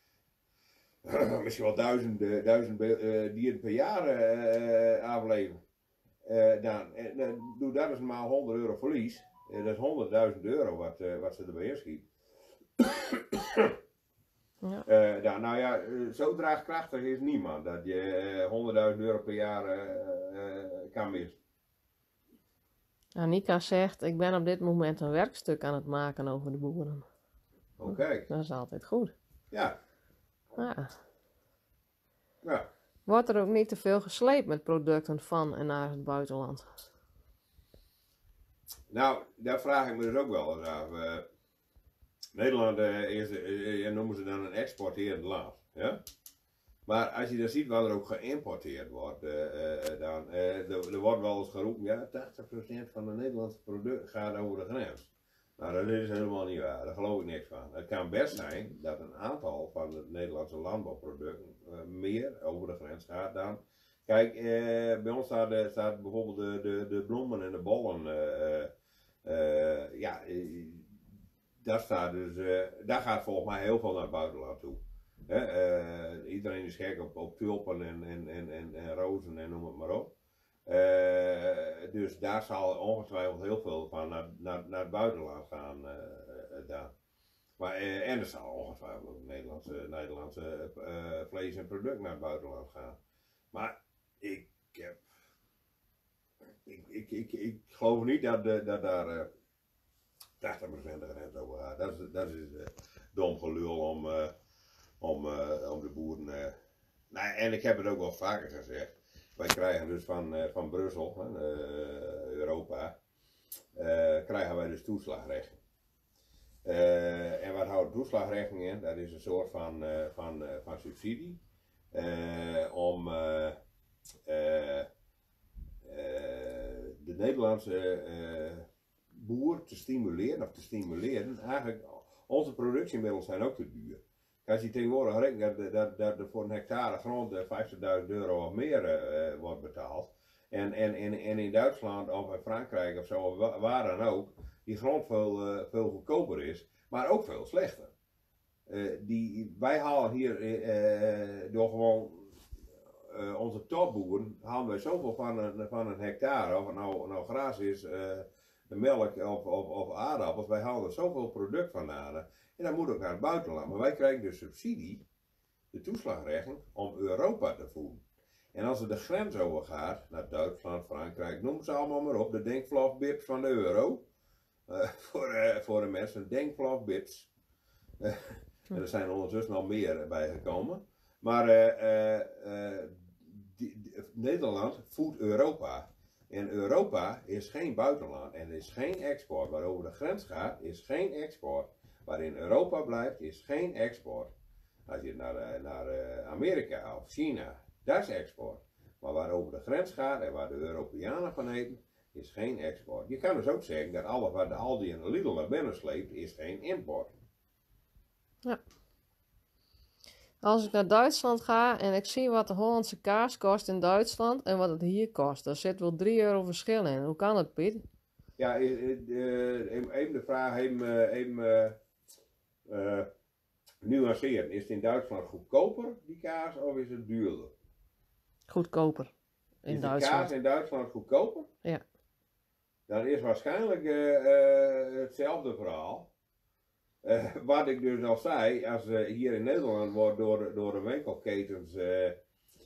uh, misschien wel duizend, uh, duizend uh, dieren per jaar uh, afleveren. Uh, dan, uh, doe dat eens maar honderd euro verlies. Uh, dat is honderdduizend euro wat, uh, wat ze erbij inschiet. Ja. Uh, dan, nou ja, uh, zo draagkrachtig is niemand dat je uh, honderdduizend euro per jaar uh, uh, kan missen. Annika zegt, ik ben op dit moment een werkstuk aan het maken over de boeren. Oké. Okay. Dat is altijd goed. Ja. Ja. Ja. Wordt er ook niet te veel gesleept met producten van en naar het buitenland? Nou, daar vraag ik me dus ook wel eens af. Uh, Nederland uh, is, uh, noemen ze dan een exporterend land. Ja? Maar als je dan ziet wat er ook geïmporteerd wordt, uh, uh, dan uh, er, er wordt wel eens geroepen, ja, tachtig procent van de Nederlandse producten gaat over de grens. Nou, dat is helemaal niet waar, daar geloof ik niks van. Het kan best zijn dat een aantal van de Nederlandse landbouwproducten uh, meer over de grens gaat dan. Kijk, uh, bij ons staat, uh, staat bijvoorbeeld de, de, de bloemen en de bollen, uh, uh, ja, uh, daar, staat dus, uh, daar gaat volgens mij heel veel naar het buitenland toe. Uh, iedereen is gek op, op tulpen en, en, en, en, en rozen en noem het maar op. Uh, dus daar zal ongetwijfeld heel veel van naar, naar, naar het buitenland gaan. Uh, uh, daar. Maar, uh, en er zal ongetwijfeld ook Nederlandse, Nederlandse uh, vlees en product naar het buitenland gaan. Maar ik heb. Ik, ik, ik, ik geloof niet dat, de, dat daar uh, tachtig procent de grens over gaat. Dat is, dat is uh, dom gelul om. Uh, Om, uh, om de boeren. Uh... Nou, en ik heb het ook wel vaker gezegd. Wij krijgen dus van, uh, van Brussel, uh, Europa, uh, krijgen wij dus toeslagrechten. Uh, en wat houdt toeslagrechten in? Dat is een soort van, uh, van, uh, van subsidie. Uh, om uh, uh, uh, de Nederlandse uh, boer te stimuleren, of te stimuleren. Eigenlijk, onze productiemiddelen zijn ook te duur. Als je tegenwoordig rekent dat, dat, dat er voor een hectare grond vijftigduizend euro of meer uh, wordt betaald. En, en, en, en in Duitsland of in Frankrijk of zo, of waar dan ook, die grond veel, uh, veel goedkoper is, maar ook veel slechter. Uh, die, wij halen hier uh, door gewoon uh, onze topboeren, halen wij zoveel van een, van een hectare, of het nou, nou gras is, uh, melk of, of, of aardappels, wij halen er zoveel product vandaan. En dat moet ook naar het buitenland. Maar wij krijgen de subsidie, de toeslagrechten, om Europa te voeden. En als het de grens over gaat, naar Duitsland, Frankrijk, noem ze allemaal maar op, de denkvlog-bips van de euro. Uh, voor, uh, voor de mensen, denkvlog-bips. Uh, er zijn ondertussen al meer bijgekomen. Maar uh, uh, uh, die, die, Nederland voedt Europa. En Europa is geen buitenland en is geen export. Waar over de grens gaat, is geen export. Waar in Europa blijft, is geen export. Als je naar, naar Amerika of China, dat is export. Maar waar over de grens gaat en waar de Europeanen van eten, is geen export. Je kan dus ook zeggen dat alles wat de Aldi en de Lidl naar binnen sleept, is geen import. Ja. Als ik naar Duitsland ga en ik zie wat de Hollandse kaas kost in Duitsland en wat het hier kost, dan zit wel drie euro verschil in. Hoe kan dat, Piet? Ja, even de vraag, even, even uh, nuanceren. Is het in Duitsland goedkoper, die kaas, of is het duurder? Goedkoper. In is de Duitsland. kaas in Duitsland goedkoper? Ja. Dan is waarschijnlijk uh, uh, hetzelfde verhaal. Uh, wat ik dus al zei, als uh, hier in Nederland wordt door, door de winkelketens uh, uh,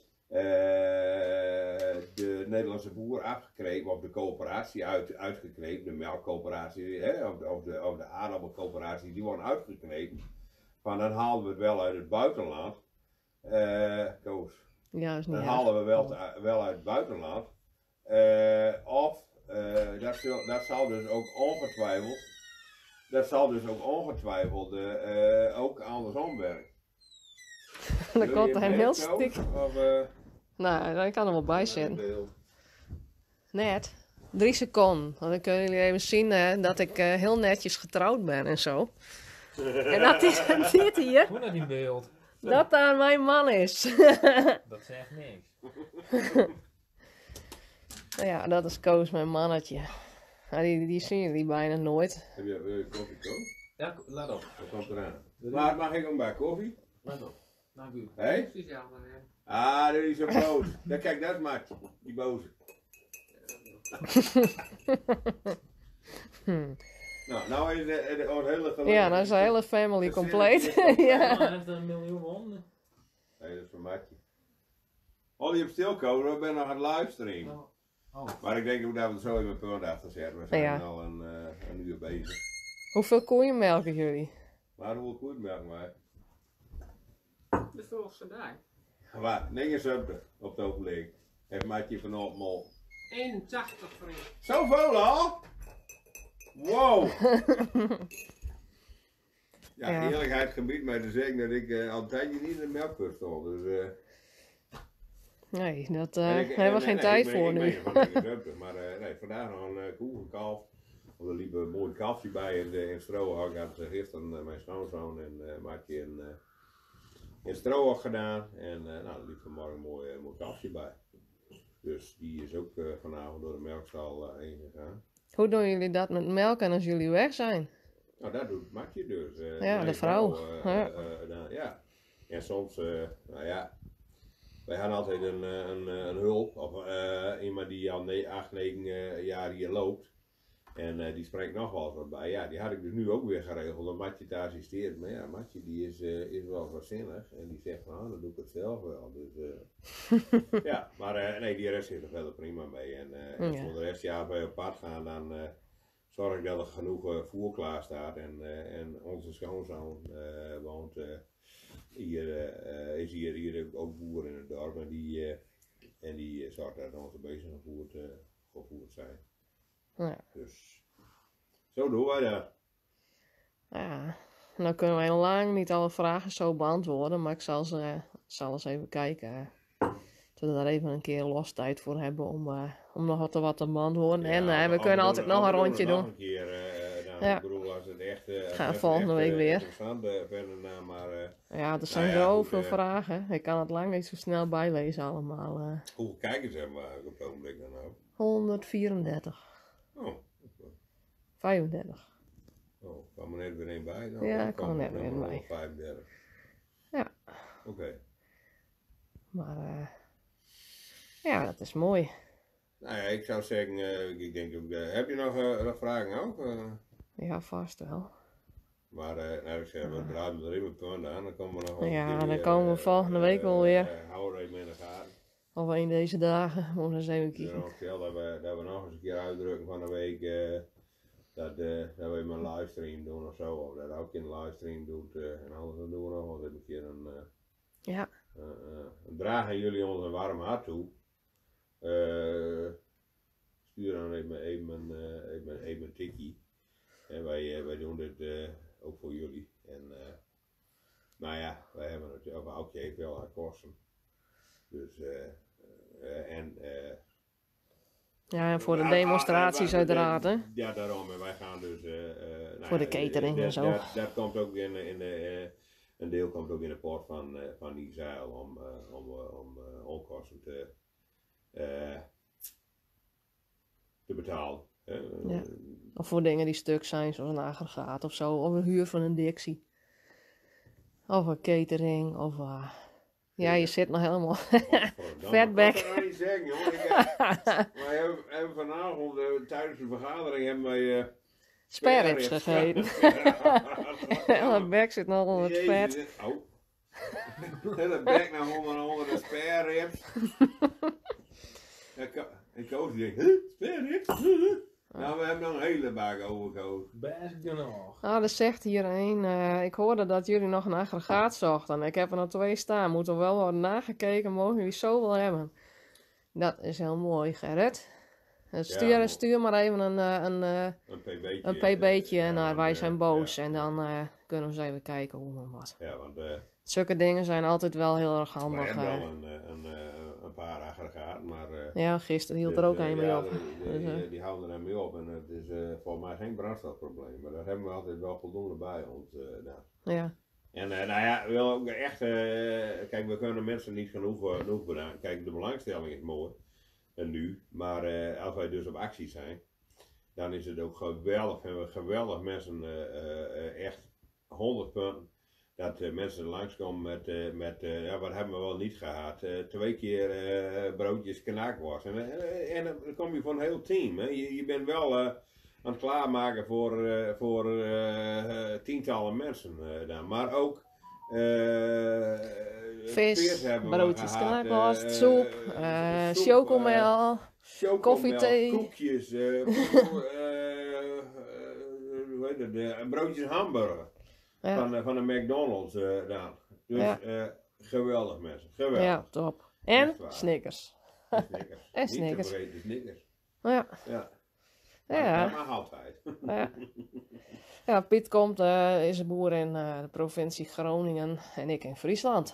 de Nederlandse boer afgekrepen, of de coöperatie uit, uitgeknepen, de melkcoöperatie, hè, of, de, of, de, of de aardappelcoöperatie, die worden uitgeknepen. Van dan halen we het wel uit het buitenland. Uh, Koos. Ja, is niet dan erg. halen we wel, te, wel uit het buitenland. Uh, of uh, dat, zal, dat zal dus ook ongetwijfeld. Dat zal dus ook ongetwijfeld uh, ook andersom werken. Dan komt er een heel stuk. Of, uh, nou, dan kan er wel bij zitten. Net. Drie seconden. Dan kunnen jullie even zien uh, dat ik uh, heel netjes getrouwd ben en zo. En dat is dit hier. Hoe naar die beeld? Dat daar mijn man is. Dat zegt niks. Nou ja, dat is Koos, mijn mannetje. Nou, die, die zien jullie bijna nooit. Heb je, wil je koffie, Koos? Ja, laat op. Wat komt eraan? Maar mag ik hem bij koffie? Laat op. Dank u. Hé? Hey? Ah, dat is zo boos. Ja, kijk, dat is Mart. Die boze. hmm. Nou, nou is het, het, het hele geluk. Ja, nou is de hele family compleet. Ja. Hij heeft er een miljoen honden. Nee, dat is voor Martje. Oh, je hebt stilkomen, we zijn nog aan het livestreamen. Oh. Oh. Maar ik denk ook dat we het zo in mijn punt achter zetten. We zijn Ja. al een, uh, een uur bezig. Hoeveel koeien melken jullie? Maar hoeveel koeien melken wij? De volgende dag. Wat? negenenzeventig op het ogenblik. Heeft Maatje vanavond mal. eenentachtig vriend. Zoveel al? Wow! Ja, Ja. eerlijkheid gebied mij te zeggen dat ik uh, al een tijdje niet in de melkkust stond. Dus, uh, Nee, dat uh, en ik- hebben we en- geen nee, tijd ik ben- voor ik ben nu. van negenenzeventig, maar uh, nee, vandaag nog een uh, koe gekalfd. Want er liep een mooi kalfje bij in, de, in Strohog. Ik had uh, gisteren uh, mijn schoonzoon en uh, Maatje in, uh, in Strohog gedaan. En uh, nou, er liep vanmorgen een mooi, uh, mooi kalfje bij. Dus die is ook uh, vanavond door de melkstal uh, heen gegaan. Hoe doen jullie dat met melk en als jullie weg zijn? Nou, dat doet Maatje dus. Uh, Ja, mijn de vrouw. uh, Ja. uh, uh, dan, ja. En soms, uh, nou ja, wij hadden altijd een, uh, een, uh, een hulp, of uh, iemand die al ne- acht, negen uh, jaar hier loopt. En uh, die spreekt nog wel eens wat bij. Ja, die had ik dus nu ook weer geregeld om Matje te assisteren. Maar ja, Matje die is, uh, is wel verzinnig en die zegt van, nou, dan doe ik het zelf wel. Dus uh, ja, maar uh, nee, die rest zit er verder prima mee. En, uh, en Ja. voor de rest, ja, als wij op pad gaan, dan uh, zorg ik dat er genoeg uh, voer klaar staat. En, uh, en onze schoonzoon uh, woont uh, hier, uh, is hier, hier ook boer in het dorp. En die, uh, en die uh, zorgt dat onze beesten gevoerd, uh, gevoerd zijn. Ja. Dus zo doen wij dat. Ja, nou kunnen wij lang niet alle vragen zo beantwoorden, maar ik zal, ze, eh, zal eens even kijken. eh, Dat we daar even een keer los tijd voor hebben om, eh, om nog wat te, wat te beantwoorden. Ja, en eh, of- we of kunnen doen- altijd of nog we een rondje het nog doen. Een keer, uh, nou, Ja. Ik bedoel, als het echt. Uh, Gaan als het volgende echt, week uh, weer. Interessant uh, verder na, maar uh, Ja, er zijn Nou ja, zoveel goed, eh. vragen. Ik kan het lang niet zo snel bijlezen allemaal. eh. hoeveel kijkers hebben we eigenlijk op het ogenblik dan nou? honderdvierendertig, Oh, vijfendertig. oh, kwam er net weer een bij dan? Ja, Dan er kwam er net weer dan een bij. vijfendertig. Ja. Oké. Okay. Maar eh, ja, dat is mooi. Nou ja, ik zou zeggen, uh, ik denk ook, uh, heb je nog, uh, nog vragen ook? Uh, Ja, vast wel. maar uh, nou, ik zeg, we draaien er even punt aan, dan komen we nog wel Ja, een keer dan weer, komen we uh, volgende week wel uh, weer. Uh, hou er even in de gaten. Of een deze dagen, moeten we eens even Ik kijken. ook stel dat we, dat we nog eens een keer uitdrukken van een week uh, dat, uh, dat we even een livestream doen of zo. Of dat ook in een livestream doet. Uh, en anders dan doen we nog wel eens een keer een, uh, Ja, uh, uh, een dragen jullie ons een warm hart toe. Uh, stuur dan even, even, uh, even, even een tikkie. En wij, uh, wij doen dit uh, ook voor jullie. En, uh, nou ja, wij hebben natuurlijk, ook je heeft wel aan kosten. Dus, uh, uh, en uh, ja en voor de Ah, demonstraties ah, ah, uiteraard, hè. Ja, daarom. En wij gaan dus... Uh, uh, nou Voor de ja, catering dat- en zo. Dat, dat komt ook in, in de... Uh, een deel komt ook in de pot van, uh, van die zeil om, uh, om, uh, om uh, onkosten te, uh, te betalen. Hè. Ja. Of voor dingen die stuk zijn, zoals een aggregaat of zo. Of een huur van een dictie. Of een catering, of... uh, ja, je zit nog helemaal... Fatback. Ik kan het nou niet zeggen, jongen. Ik, uh, wij hebben, hebben vanavond uh, tijdens de vergadering hebben wij... Uh, Sperrips gegeten. En dat bek zit nog onder het vet. Jezus, oh. Hele bek naar onder, onder de sperrips. En Koos die denkt, huh, sperrips? Nou, we hebben nog een hele bak overgehouden. Best genoeg. Ah, er zegt hier een. eh, ik hoorde dat jullie nog een aggregaat zochten. Ik heb er nog twee staan. Moet er wel worden nagekeken. Mogen jullie zoveel hebben? Dat is heel mooi, Gerrit. Dus stuur, Ja, mooi. stuur maar even een, eh, een, eh, Een pb'tje. een pb'tje Ja, naar want, Wij eh, zijn boos. ja, En dan eh, kunnen we eens even kijken hoe en wat. Ja, want uh, Zulke dingen zijn altijd wel heel erg we handig. hebben eh. wel een, eh, een, eh, een paar aggregaten, maar... uh, Ja, gisteren hield dus, er ook eh, een mee ja, op. Die, die, Dus, eh, die, die houden er mee op en het is uh, volgens mij geen brandstofprobleem. Maar daar hebben we altijd wel voldoende bij ons. Uh, nou. ja. En uh, nou ja, we willen ook echt, uh, kijk, we kunnen mensen niet genoeg, uh, genoeg bedanken. Kijk, de belangstelling is mooi, en nu, maar uh, als wij dus op actie zijn, dan is het ook geweldig, hebben we geweldig mensen, uh, uh, echt honderd punten, dat uh, mensen langskomen met, uh, met uh, ja, wat hebben we wel niet gehad, uh, twee keer uh, broodjes knaakworst. En, uh, en dan kom je voor een heel team, hè. Je, je bent wel... Uh, aan het klaarmaken voor, uh, voor uh, uh, tientallen mensen uh, dan. Maar ook uh, Vis, hebben we broodjes gehad, knaakworst, uh, soep, uh, uh, soep, chocomel, uh, chocomel, koffie, thee. koekjes, uh, uh, uh, hoe heet het, uh, broodjes hamburger ja. van, uh, van de McDonald's uh, dan. Dus Ja. uh, Geweldig mensen, geweldig. Ja, top. En Echt waar. Snickers. De Snickers. En Niet Snickers. te vergeten, de Snickers. Ja, Ja. Ja. Dat mag altijd. ja. Ja, Piet komt, eh, is een boer in eh, de provincie Groningen en ik in Friesland.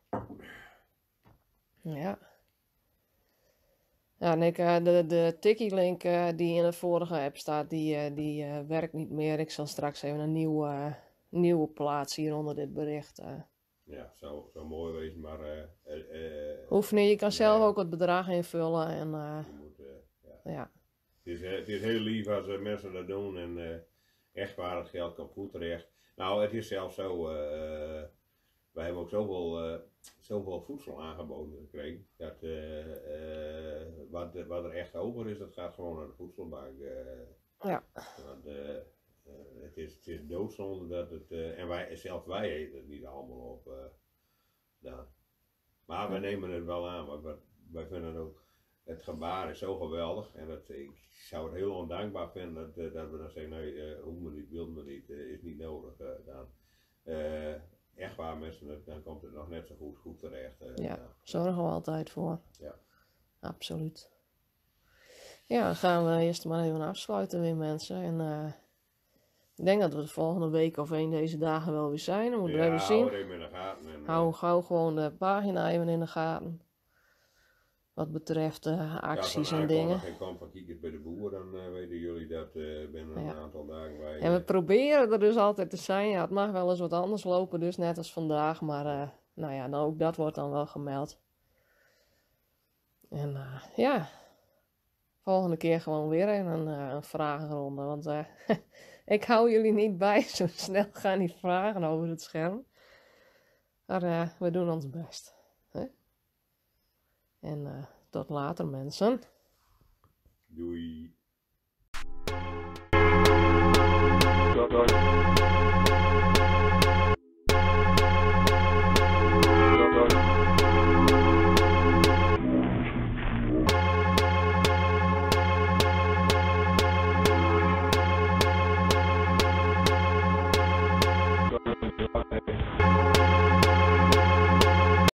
Ja. Ja, en ik, eh, de, de Tikkie-link eh, die in de vorige app staat, die, eh, die eh, werkt niet meer. Ik zal straks even een nieuwe, eh, nieuwe plaats hier onder dit bericht. eh. Ja, zou, zou mooi wezen, maar eh, eh, eh, Hoeft niet, je kan zelf Nee. ook het bedrag invullen. En, eh, je moet, eh, ja. ja. Het is, eh, het is heel lief als eh, mensen dat doen en eh, echt waar het geld komt goed terecht. Nou, het is zelfs zo, eh, wij hebben ook zoveel, eh, zoveel voedsel aangeboden gekregen, dat eh, eh, wat, wat er echt over is, dat gaat gewoon naar de voedselbank. eh. Ja. Want, eh, eh, het, is, het is doodzonde dat het, eh, en wij, zelfs wij eten het niet allemaal op. eh, dan. Maar we nemen het wel aan, want we- wij vinden ook, het gebaar is zo geweldig en dat, ik zou het heel ondankbaar vinden dat, eh, dat we dan zeggen, nee, uh, hoeft me niet, wil me niet, eh, is niet nodig. eh, dan. Eh, echt waar mensen, het- dan komt het nog net zo goed, goed terecht. eh, Ja, dan. zorgen we altijd voor. Ja. Absoluut. Ja, dan gaan we eerst maar even afsluiten weer mensen. En eh, ik denk dat we de volgende week of een deze dagen wel weer zijn. Dan moeten we Ja, even zien. hou er even in de gaten. En, eh, Hou, hou gewoon de pagina even in de gaten. Wat betreft eh, ja, acties van en dingen. aankondiging komt van kiekers bij de boer, dan eh, weten jullie dat eh, binnen Ja. een aantal dagen wij... En we eh, proberen er dus altijd te zijn. Ja, het mag wel eens wat anders lopen, dus net als vandaag. Maar eh, nou ja, dan ook dat wordt dan wel gemeld. En eh, ja, volgende keer gewoon weer een, een, eh, een vragenronde. Want eh, ik hou jullie niet bij. Zo snel gaan die vragen over het scherm. Maar eh, we doen ons best. Hè? En eh, tot later mensen. Doei. Doei.